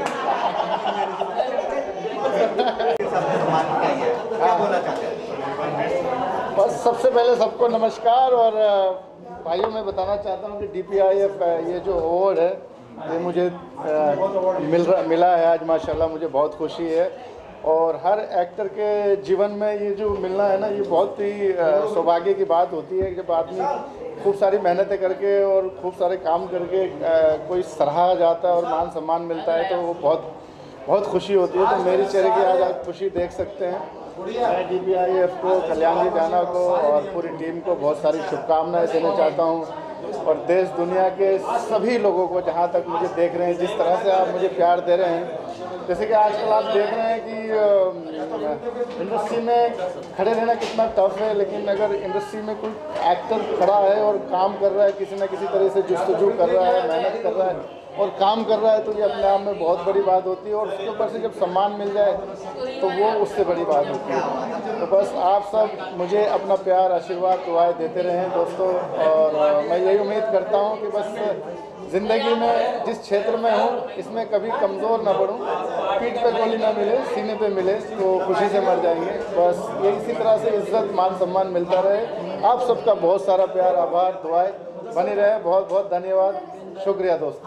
बस सबसे पहले सबको नमस्कार, और भाइयों मैं बताना चाहता हूँ कि DPIF ये जो अवार्ड है ये मुझे मिला है आज, माशाल्लाह मुझे बहुत खुशी है। और हर एक्टर के जीवन में ये जो मिलना है ना, ये बहुत ही सौभाग्य की बात होती है। जब आदमी खूब सारी मेहनतें करके और खूब सारे काम करके कोई सराहा जाता है और मान सम्मान मिलता है, तो वो बहुत खुशी होती है। तो मेरे चेहरे की आज आप खुशी देख सकते हैं। मैं DPIF को, कल्याण जी जाना को और पूरी टीम को बहुत सारी शुभकामनाएं देना चाहता हूँ, और देश दुनिया के सभी लोगों को जहाँ तक मुझे देख रहे हैं, जिस तरह से आप मुझे प्यार दे रहे हैं। जैसे कि आजकल आप देख रहे हैं कि इंडस्ट्री में खड़े रहना कितना टफ है, लेकिन अगर इंडस्ट्री में कोई एक्टर खड़ा है और काम कर रहा है, किसी न किसी तरह से जुस्तजू कर रहा है, मेहनत कर रहा है और काम कर रहा है, तो ये अपने आप में बहुत बड़ी बात होती है। और उसके ऊपर से जब सम्मान मिल जाए तो वो उससे बड़ी बात होती है। तो बस आप सब मुझे अपना प्यार, आशीर्वाद, दुआएं देते रहें दोस्तों, और मैं यही उम्मीद करता हूँ कि बस ज़िंदगी में जिस क्षेत्र में हूँ इसमें कभी कमज़ोर ना पड़ूँ, पीठ पे गोली ना मिले, सीने पे मिले तो खुशी से मर जाएंगे। बस ये इसी तरह से इज्जत, मान सम्मान मिलता रहे। आप सबका बहुत सारा प्यार, आभार, दुआएं बनी रहे। बहुत बहुत धन्यवाद, शुक्रिया दोस्तों।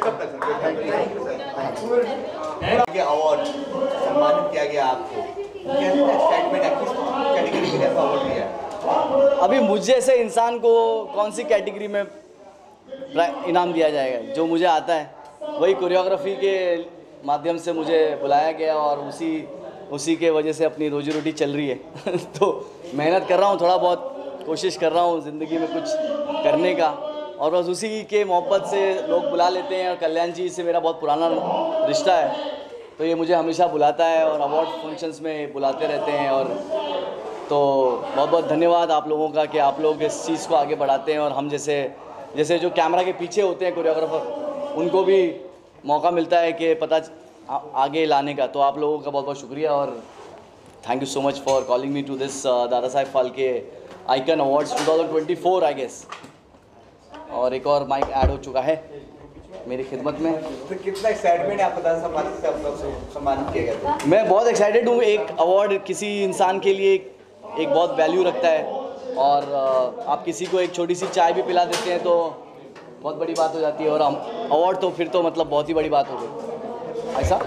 अवार्ड सम्मानित किया गया आपको, एक्साइटमेंट है, किस कैटेगरी में कैसा अवार्ड दिया? अभी मुझे ऐसे इंसान को कौन सी कैटेगरी में इनाम दिया जाएगा? जो मुझे आता है वही कोरियोग्राफी के माध्यम से मुझे बुलाया गया, और उसी के वजह से अपनी रोजी रोटी चल रही है। तो मेहनत कर रहा हूँ, थोड़ा बहुत कोशिश कर रहा हूँ ज़िंदगी में कुछ करने का, और बस उसी के मोहब्बत से लोग बुला लेते हैं। और कल्याण जी से मेरा बहुत पुराना रिश्ता है, तो ये मुझे हमेशा बुलाता है और अवार्ड फंक्शंस में बुलाते रहते हैं। और तो बहुत बहुत धन्यवाद आप लोगों का कि आप लोग इस चीज़ को आगे बढ़ाते हैं, और हम जैसे जो कैमरा के पीछे होते हैं कोरियोग्राफर, उनको भी मौका मिलता है कि पता आगे लाने का। तो आप लोगों का बहुत बहुत शुक्रिया, और thank you so much for calling me to this Dada Saheb Phalke icon awards 2024 I guess. और एक और माइक ऐड हो चुका है मेरी खिदमत में। तो कितना एक्साइटमेंट है आपको दादा साहब फाल्के से आपको सम्मानित किया गया? मैं बहुत एक्साइटेड हूँ। एक अवार्ड किसी इंसान के लिए एक बहुत वैल्यू रखता है, और आप किसी को एक छोटी सी चाय भी पिला देते हैं तो बहुत बड़ी बात हो जाती है, और अवार्ड तो फिर तो मतलब बहुत ही बड़ी बात हो गई। ऐसा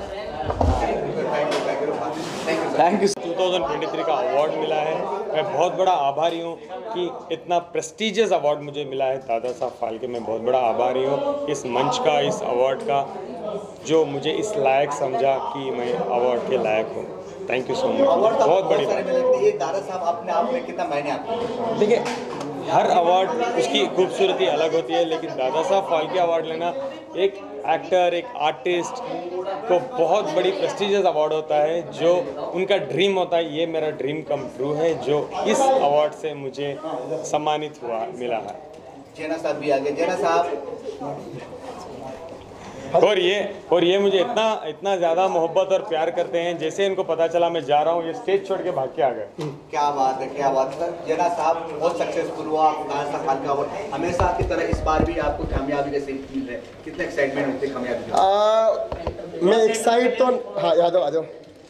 थैंक यू। 2023 का अवार्ड मिला है, मैं बहुत बड़ा आभारी हूँ कि इतना प्रेस्टिजियस अवार्ड मुझे मिला है दादा साहब फाल्के। मैं बहुत बड़ा आभारी हूँ इस मंच का, इस अवार्ड का, जो मुझे इस लायक समझा कि मैं अवार्ड के लायक हूँ। Thank you so much. बहुत बड़ी ये दादा साहब अपने आप में कितना मायने आते हैं? देखिए, हर अवार्ड उसकी खूबसूरती अलग होती है, लेकिन दादा साहब फाल्के अवार्ड लेना एक एक्टर, एक आर्टिस्ट को बहुत बड़ी प्रेस्टिजियस अवार्ड होता है, जो उनका ड्रीम होता है। ये मेरा ड्रीम कम ट्रू है, जो इस अवार्ड से मुझे सम्मानित मिला है। जेना साहब भी आ गए। जेना साहब, और ये मुझे इतना ज़्यादा मोहब्बत और प्यार करते हैं, जैसे इनको पता चला मैं जा रहा हूँ, ये स्टेज छोड़ के भाग के आ गए। क्या बात है, क्या बात है। जेना साहब बहुत सक्सेसफुल हुआ दादा साहब फाल्के अवार्ड, हमेशा की तरह इस बार भी आपको कामयाबी जैसे मिल रहे, कितने एक्साइटमेंट होते हैं कामयाबी? मैं एक्साइट तो हाँ आ जाओ।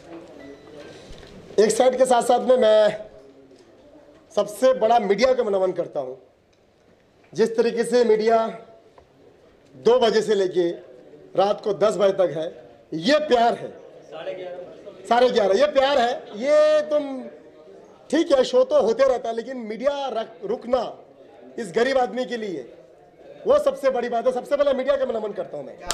एक्साइट के साथ साथ में मैं सबसे बड़ा मीडिया का नमन करता हूँ। जिस तरीके से मीडिया 2 बजे से लेके रात को 10 बजे तक है, ये प्यार है। 11:30 ये प्यार है। ये तुम ठीक है, शो तो होते रहता है, लेकिन मीडिया रुकना इस गरीब आदमी के लिए वो सबसे बड़ी बात है। सबसे पहले मीडिया का मैं नमन करता हूँ मैं।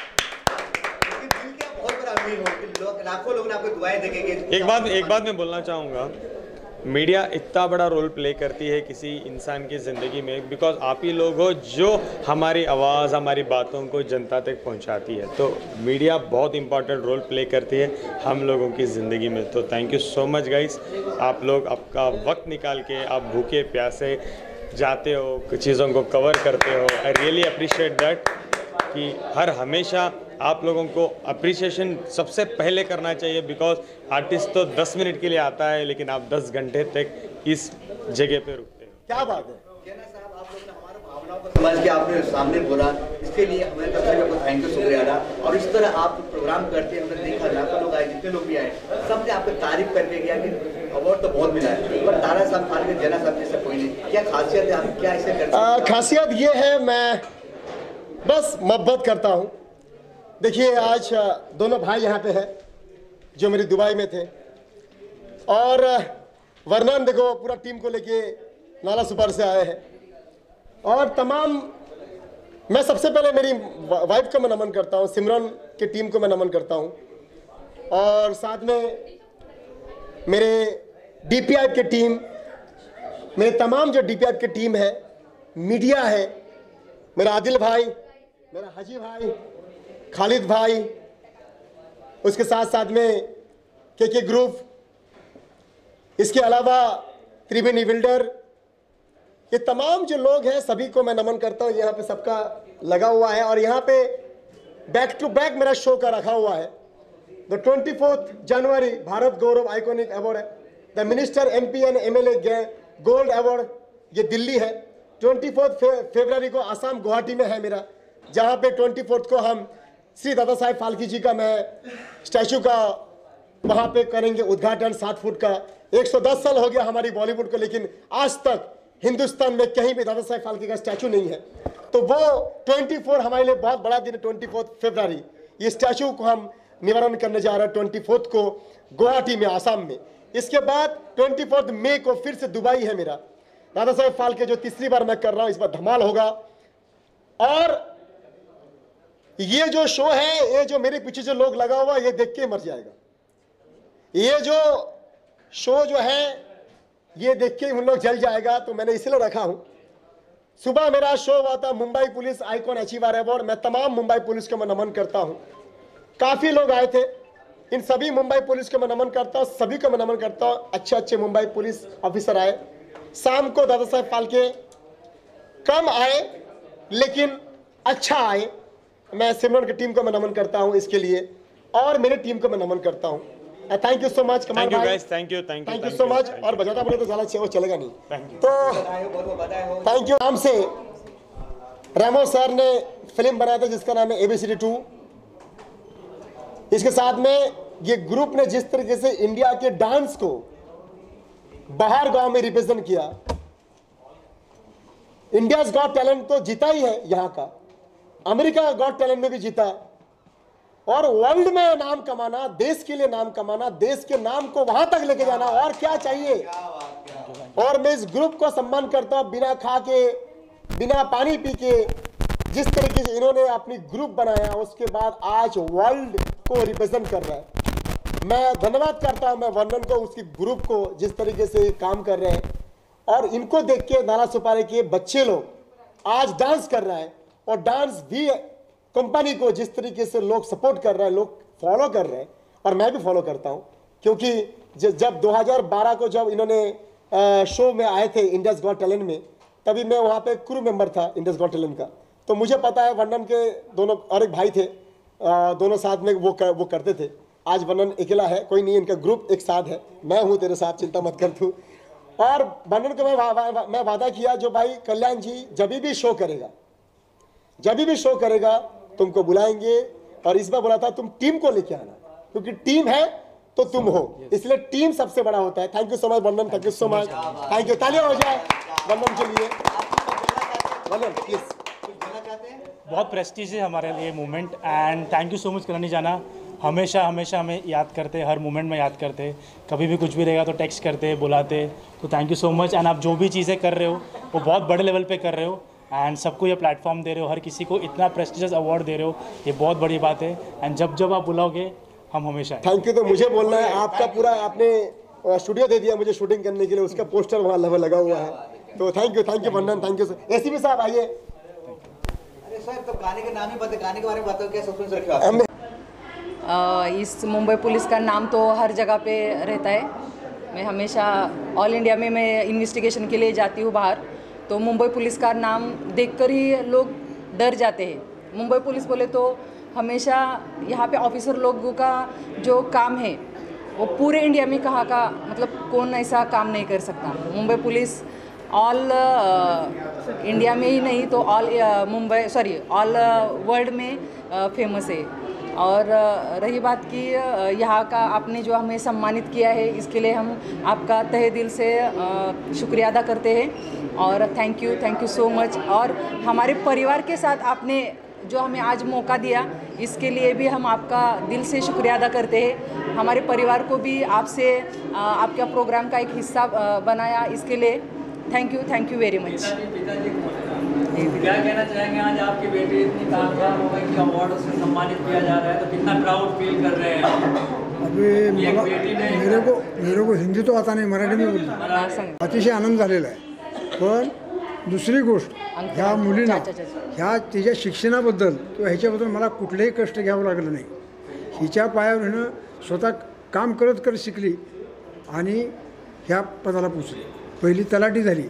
बहुत बड़ा अमीर हो, लाखों लोग आपको दुआएं देंगे। एक बात मैं बोलना चाहूँगा, मीडिया इतना बड़ा रोल प्ले करती है किसी इंसान की ज़िंदगी में, बिकॉज आप ही लोग हो जो हमारी आवाज़, हमारी बातों को जनता तक पहुंचाती है। तो मीडिया बहुत इंपॉर्टेंट रोल प्ले करती है हम लोगों की ज़िंदगी में। तो thank you so much guys, आप लोग आपका वक्त निकाल के आप भूखे प्यासे जाते हो, कुछ चीज़ों को कवर करते हो। आई रियली अप्रिशिएट दैट कि हर हमेशा आप लोगों को अप्रिसिएशन सबसे पहले करना चाहिए, बिकॉज आर्टिस्ट तो 10 मिनट के लिए आता है, लेकिन आप 10 घंटे तक इस जगह पे रुकते हैं। क्या बात है। समझ के आपने सामने बोला, इसके लिए हमारे तरफ से आपको थैंक यू, शुक्रिया अदा। और इस तरह आप प्रोग्राम करते हैं, हमने देखा लाखों लोग आए, जितने लोग भी आए, सबने आपको तारीफ करके गया कि अवार्ड तो बहुत मिला है, पर दादा साहब फाल्के, जेना साहब जैसा कोई नहीं। क्या खासियत है, आप क्या इसे करते हैं? खासियत ये है, मैं बस मोहब्बत करता हूँ। देखिए, आज दोनों भाई यहाँ पे हैं जो मेरी दुबई में थे, और वर्नन देखो पूरा टीम को लेके नाला सुपर से आए हैं। और तमाम, मैं सबसे पहले मेरी वाइफ को मैं नमन करता हूँ, सिमरन के टीम को मैं नमन करता हूँ, और साथ में मेरे DPI के टीम, मेरे तमाम जो DPI के टीम है, मीडिया है, मेरा आदिल भाई, मेरा हाजी भाई, खालिद भाई, उसके साथ साथ में KK ग्रुप, इसके अलावा त्रिवेणी बिल्डर, ये तमाम जो लोग हैं सभी को मैं नमन करता हूँ। यहाँ पे सबका लगा हुआ है, और यहाँ पे बैक टू बैक मेरा शो का रखा हुआ है। द 24 जनवरी भारत गौरव आइकॉनिक अवार्ड है, the minister MP and MLA gold award, ये दिल्ली है। 24 फरवरी को आसाम गुवाहाटी में है मेरा, जहाँ पे 24 को हम श्री दादा साहेब फाल्के जी का मैं स्टैचू का वहाँ पे करेंगे उद्घाटन 7 फुट का। 110 साल हो गया हमारी बॉलीवुड को, लेकिन आज तक हिंदुस्तान में कहीं भी दादा साहेब फाल्के का स्टैचू नहीं है। तो वो 24 हमारे लिए बहुत बड़ा दिन है। 24 फरवरी ये स्टैचू को हम निवारण करने जा रहे हैं 24 को गुवाहाटी में, आसाम में। इसके बाद 24 मई को फिर से दुबई है मेरा, दादा साहेब फाल्के जो तीसरी बार मैं कर रहा हूँ, इस बार धमाल होगा। और ये जो शो है, ये जो मेरे पीछे जो लोग लगा हुआ, ये देख के मर जाएगा। ये जो शो जो है, ये देख के उन लोग जल जाएगा। तो मैंने इसलिए रखा हूं। सुबह मेरा शो हुआ था Mumbai police icon achiever award. मैं तमाम मुंबई पुलिस को मैं नमन करता हूं। काफी लोग आए थे, इन सभी मुंबई पुलिस को मैं नमन करता हूं, सभी को मैं नमन करता हूं। अच्छे अच्छे मुंबई पुलिस ऑफिसर आए। शाम को दादा साहेब फाल्के कम आए, लेकिन अच्छा आए। मैं सिमरन की टीम को मैं नमन करता हूं इसके लिए, और मेरी टीम को मैं नमन करता हूं। थैंक यू सो मच कमाल भाई, थैंक यू सो मच। और बजाता बोले तो ज़्यादा वो चलेगा नहीं, तो थैंक यू। नाम से रेमो सर ने फिल्म बनाया था जिसका नाम है ABCD 2। इसके साथ में ये ग्रुप ने जिस तरीके से इंडिया के डांस को बाहर गांव में रिप्रेजेंट किया, इंडियाज गॉट टैलेंट तो जीता ही है यहाँ का, अमेरिका गॉट टैलेंट में भी जीता, और वर्ल्ड में नाम कमाना, देश के लिए नाम कमाना, देश के नाम को वहां तक लेके जाना, और क्या चाहिए। और मैं इस ग्रुप को सम्मान करता हूं, बिना खा के, बिना पानी पी के, जिस तरीके से इन्होंने अपनी ग्रुप बनाया, उसके बाद आज वर्ल्ड को रिप्रेजेंट कर रहा है। मैं धन्यवाद करता हूं मैं वर्णन को, उसकी ग्रुप को, जिस तरीके से काम कर रहे हैं। और इनको देख के नाला सुपारे के बच्चे लोग आज डांस कर रहा है, और डांस भी कंपनी को जिस तरीके से लोग सपोर्ट कर रहे हैं, लोग फॉलो कर रहे हैं, और मैं भी फॉलो करता हूं। क्योंकि जब 2012 को जब इन्होंने शो में आए थे इंडियाज गॉट टैलेंट में, तभी मैं वहाँ पे क्रू मेंबर था इंडियाज गॉट टैलेंट का। तो मुझे पता है वर्णन के दोनों और एक भाई थे, दोनों साथ में वो करते थे। आज वर्णन अकेला है, कोई नहीं, इनका ग्रुप एक साथ है। मैं हूँ तेरे साथ, चिंता मत कर तू। और वर्णन को मैं वादा किया, जो भाई कल्याण जी जब भी शो करेगा तुमको बुलाएंगे। और इस बार बोला था तुम टीम को लेके आना, क्योंकि टीम है तो तुम हो, इसलिए टीम सबसे बड़ा होता है। Thank you so much Varnan, thank you so much, thank you. तालियां हो जाए वर्णन के लिए। वर्णन प्लीज। बहुत प्रेस्टीज है हमारे लिए movement, and thank you so much Kalyani जाना। हमेशा हमें याद करते, हर मोमेंट में याद करते, कभी भी कुछ भी रहेगा तो टेक्स्ट करते, बुलाते। तो thank you so much. And आप जो भी चीज़ें कर रहे हो वो बहुत बड़े लेवल पे कर रहे हो, एंड सबको ये प्लेटफॉर्म दे रहे हो, हर किसी को इतना प्रेस्टिजियस अवार्ड दे रहे हो, ये बहुत बड़ी बात है। एंड जब आप बुलाओगे हम हमेशा। Thank you. तो मुझे बोलना है, आपका पूरा आपने स्टूडियो दे दिया मुझे शूटिंग करने के लिए, उसका पोस्टर वहाँ लगा हुआ है। तो thank you Varnan, thank you. ACP साहब आइए। अरे सर, तो गाने का नाम ही बता, गाने के बारे में बताओ, क्या सस्पेंस रखे आपने? इस मुंबई पुलिस का नाम तो हर जगह पे रहता है। मैं हमेशा ऑल इंडिया में मैं इन्वेस्टिगेशन के लिए जाती हूँ बाहर, तो मुंबई पुलिस का नाम देखकर ही लोग डर जाते हैं। मुंबई पुलिस बोले तो हमेशा यहाँ पे ऑफिसर लोगों का जो काम है वो पूरे इंडिया में कहाँ का मतलब कौन ऐसा काम नहीं कर सकता। मुंबई पुलिस ऑल इंडिया में ही नहीं तो ऑल वर्ल्ड में फेमस है। और रही बात कि यहाँ का आपने जो हमें सम्मानित किया है, इसके लिए हम आपका तहे दिल से शुक्रिया अदा करते हैं और थैंक यू सो मच। और हमारे परिवार के साथ आपने जो हमें आज मौका दिया, इसके लिए भी हम आपका दिल से शुक्रिया अदा करते हैं। हमारे परिवार को भी आपसे आपका प्रोग्राम का एक हिस्सा बनाया, इसके लिए थैंक यू वेरी मच। क्या कहना चाहेंगे, आज आपकी बेटी इतनी कामयाब हो गई कि अवार्ड से सम्मानित किया जा रहा है, तो कितना प्राउड फील कर रहे हैं? अभी मेरे को हिंदी तो आता नाही, मराठी में बोलतो। अतिशय आनंद झालेला आहे। पण दुसरी गोष्ट, ह्या मुलींना ह्या तिच्या शिक्षणाबद्दल किंवा ह्याच्याबद्दल मला कुठलेही कष्ट घ्यावं लागलं नाही। हिच्या पायावर हिनं स्वतः काम करत शिकली आणि ह्या पदाला पोचली। पहिली तलाठी झाली,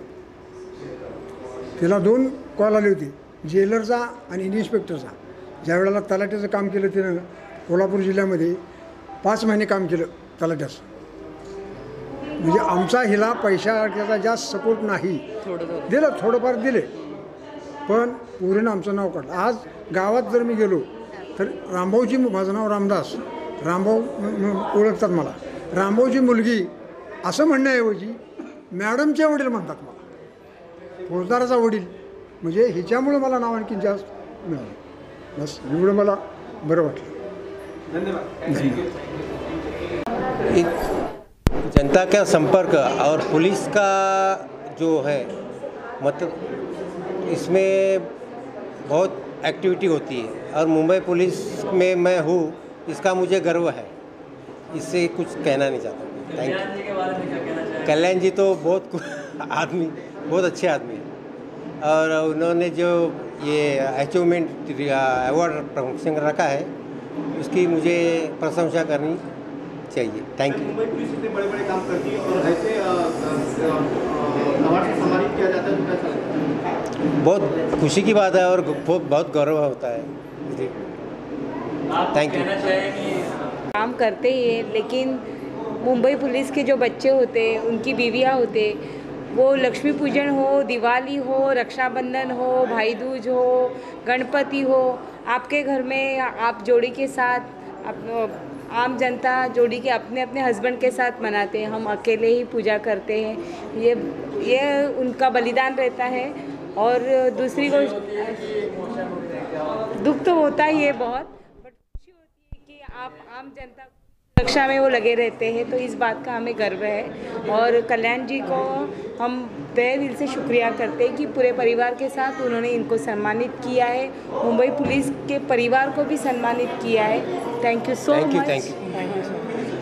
तिला 2 कॉल आले होते, जेलरचा आणि इन्स्पेक्टरचा। ज्या वेळेला तलाठीचं काम केलं तिनं कोल्हापूर जिल्ह्यामध्ये 5 महिने काम केलं तलाठ्याचं। म्हणजे आमचा हिला पैशाचा जास्त सपोर्ट नाही, दिलं थोडंफार दिले, पण पूर्ण आमचं नाव काढलं। आज गावात जर मी गेलो तर रामभाऊची, माझं नाव रामदास, रामभाऊ ओळखतात मला। रामभाऊची मुलगी असं म्हणण्याऐवजी मॅडमचे वडील म्हणतात मला, फौजदाराचा वडील। म्हणजे हिच्यामुळे मला नाव आणखी जास्त मिळालं, बस एवढं मला बरं वाटलं। धन्यवाद। जनता का संपर्क और पुलिस का जो है, मतलब इसमें बहुत एक्टिविटी होती है और मुंबई पुलिस में मैं हूँ, इसका मुझे गर्व है। इससे कुछ कहना नहीं चाहता। Thank you. कल्याण जी तो बहुत अच्छे आदमी हैं और उन्होंने जो ये अचीवमेंट अवार्ड प्रमोशन रखा है, उसकी मुझे प्रशंसा करनी चाहिए। Thank you. मुंबई पुलिस इतने बड़े काम करती है और ऐसे अवार्ड से सम्मानित किया जाता है, तो कैसा लगता है? बहुत खुशी की बात है और बहुत गौरव होता है। Thank you. काम करते ही है, लेकिन मुंबई पुलिस के जो बच्चे होते, उनकी बीवियाँ होते, वो लक्ष्मी पूजन हो, दिवाली हो, रक्षाबंधन हो, भाई दूज हो, गणपति हो, आपके घर में आप जोड़ी के साथ आम जनता जोड़ी के अपने अपने हस्बैंड के साथ मनाते हैं। हम अकेले ही पूजा करते हैं। ये उनका बलिदान रहता है। और दूसरी दुख तो होता ही है बहुत, बट खुशी होती है। आप आम जनता रक्षा में वो लगे रहते हैं, तो इस बात का हमें गर्व है। और कल्याण जी को हम तहे दिल से शुक्रिया करते हैं कि पूरे परिवार के साथ उन्होंने इनको सम्मानित किया है, मुंबई पुलिस के परिवार को भी सम्मानित किया है। Thank you so much. Thank you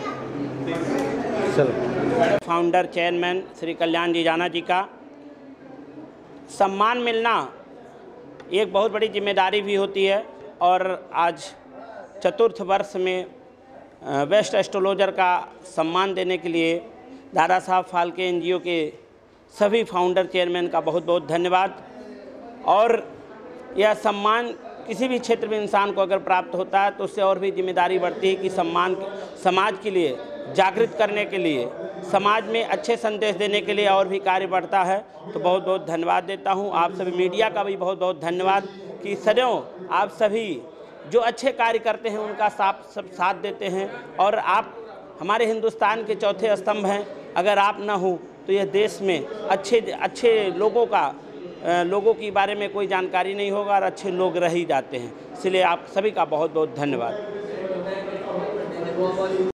so much. Founder chairman Shri Kalyan Jijana ji का सम्मान मिलना एक बहुत बड़ी जिम्मेदारी भी होती है, और आज चतुर्थ वर्ष में बेस्ट एस्ट्रोलॉजर का सम्मान देने के लिए दादा साहब फाल्के एनजीओ के सभी फाउंडर चेयरमैन का बहुत बहुत धन्यवाद। और यह सम्मान किसी भी क्षेत्र में इंसान को अगर प्राप्त होता है तो उससे और भी जिम्मेदारी बढ़ती है कि सम्मान समाज के लिए जागृत करने के लिए, समाज में अच्छे संदेश देने के लिए और भी कार्य बढ़ता है। तो बहुत बहुत धन्यवाद देता हूँ। आप सभी मीडिया का भी बहुत बहुत धन्यवाद कि सदैव आप सभी जो अच्छे कार्य करते हैं उनका सब साथ देते हैं। और आप हमारे हिंदुस्तान के चौथे स्तंभ हैं, अगर आप ना हो तो यह देश में अच्छे लोगों की बारे में कोई जानकारी नहीं होगा और अच्छे लोग रह ही जाते हैं। इसलिए आप सभी का बहुत बहुत धन्यवाद।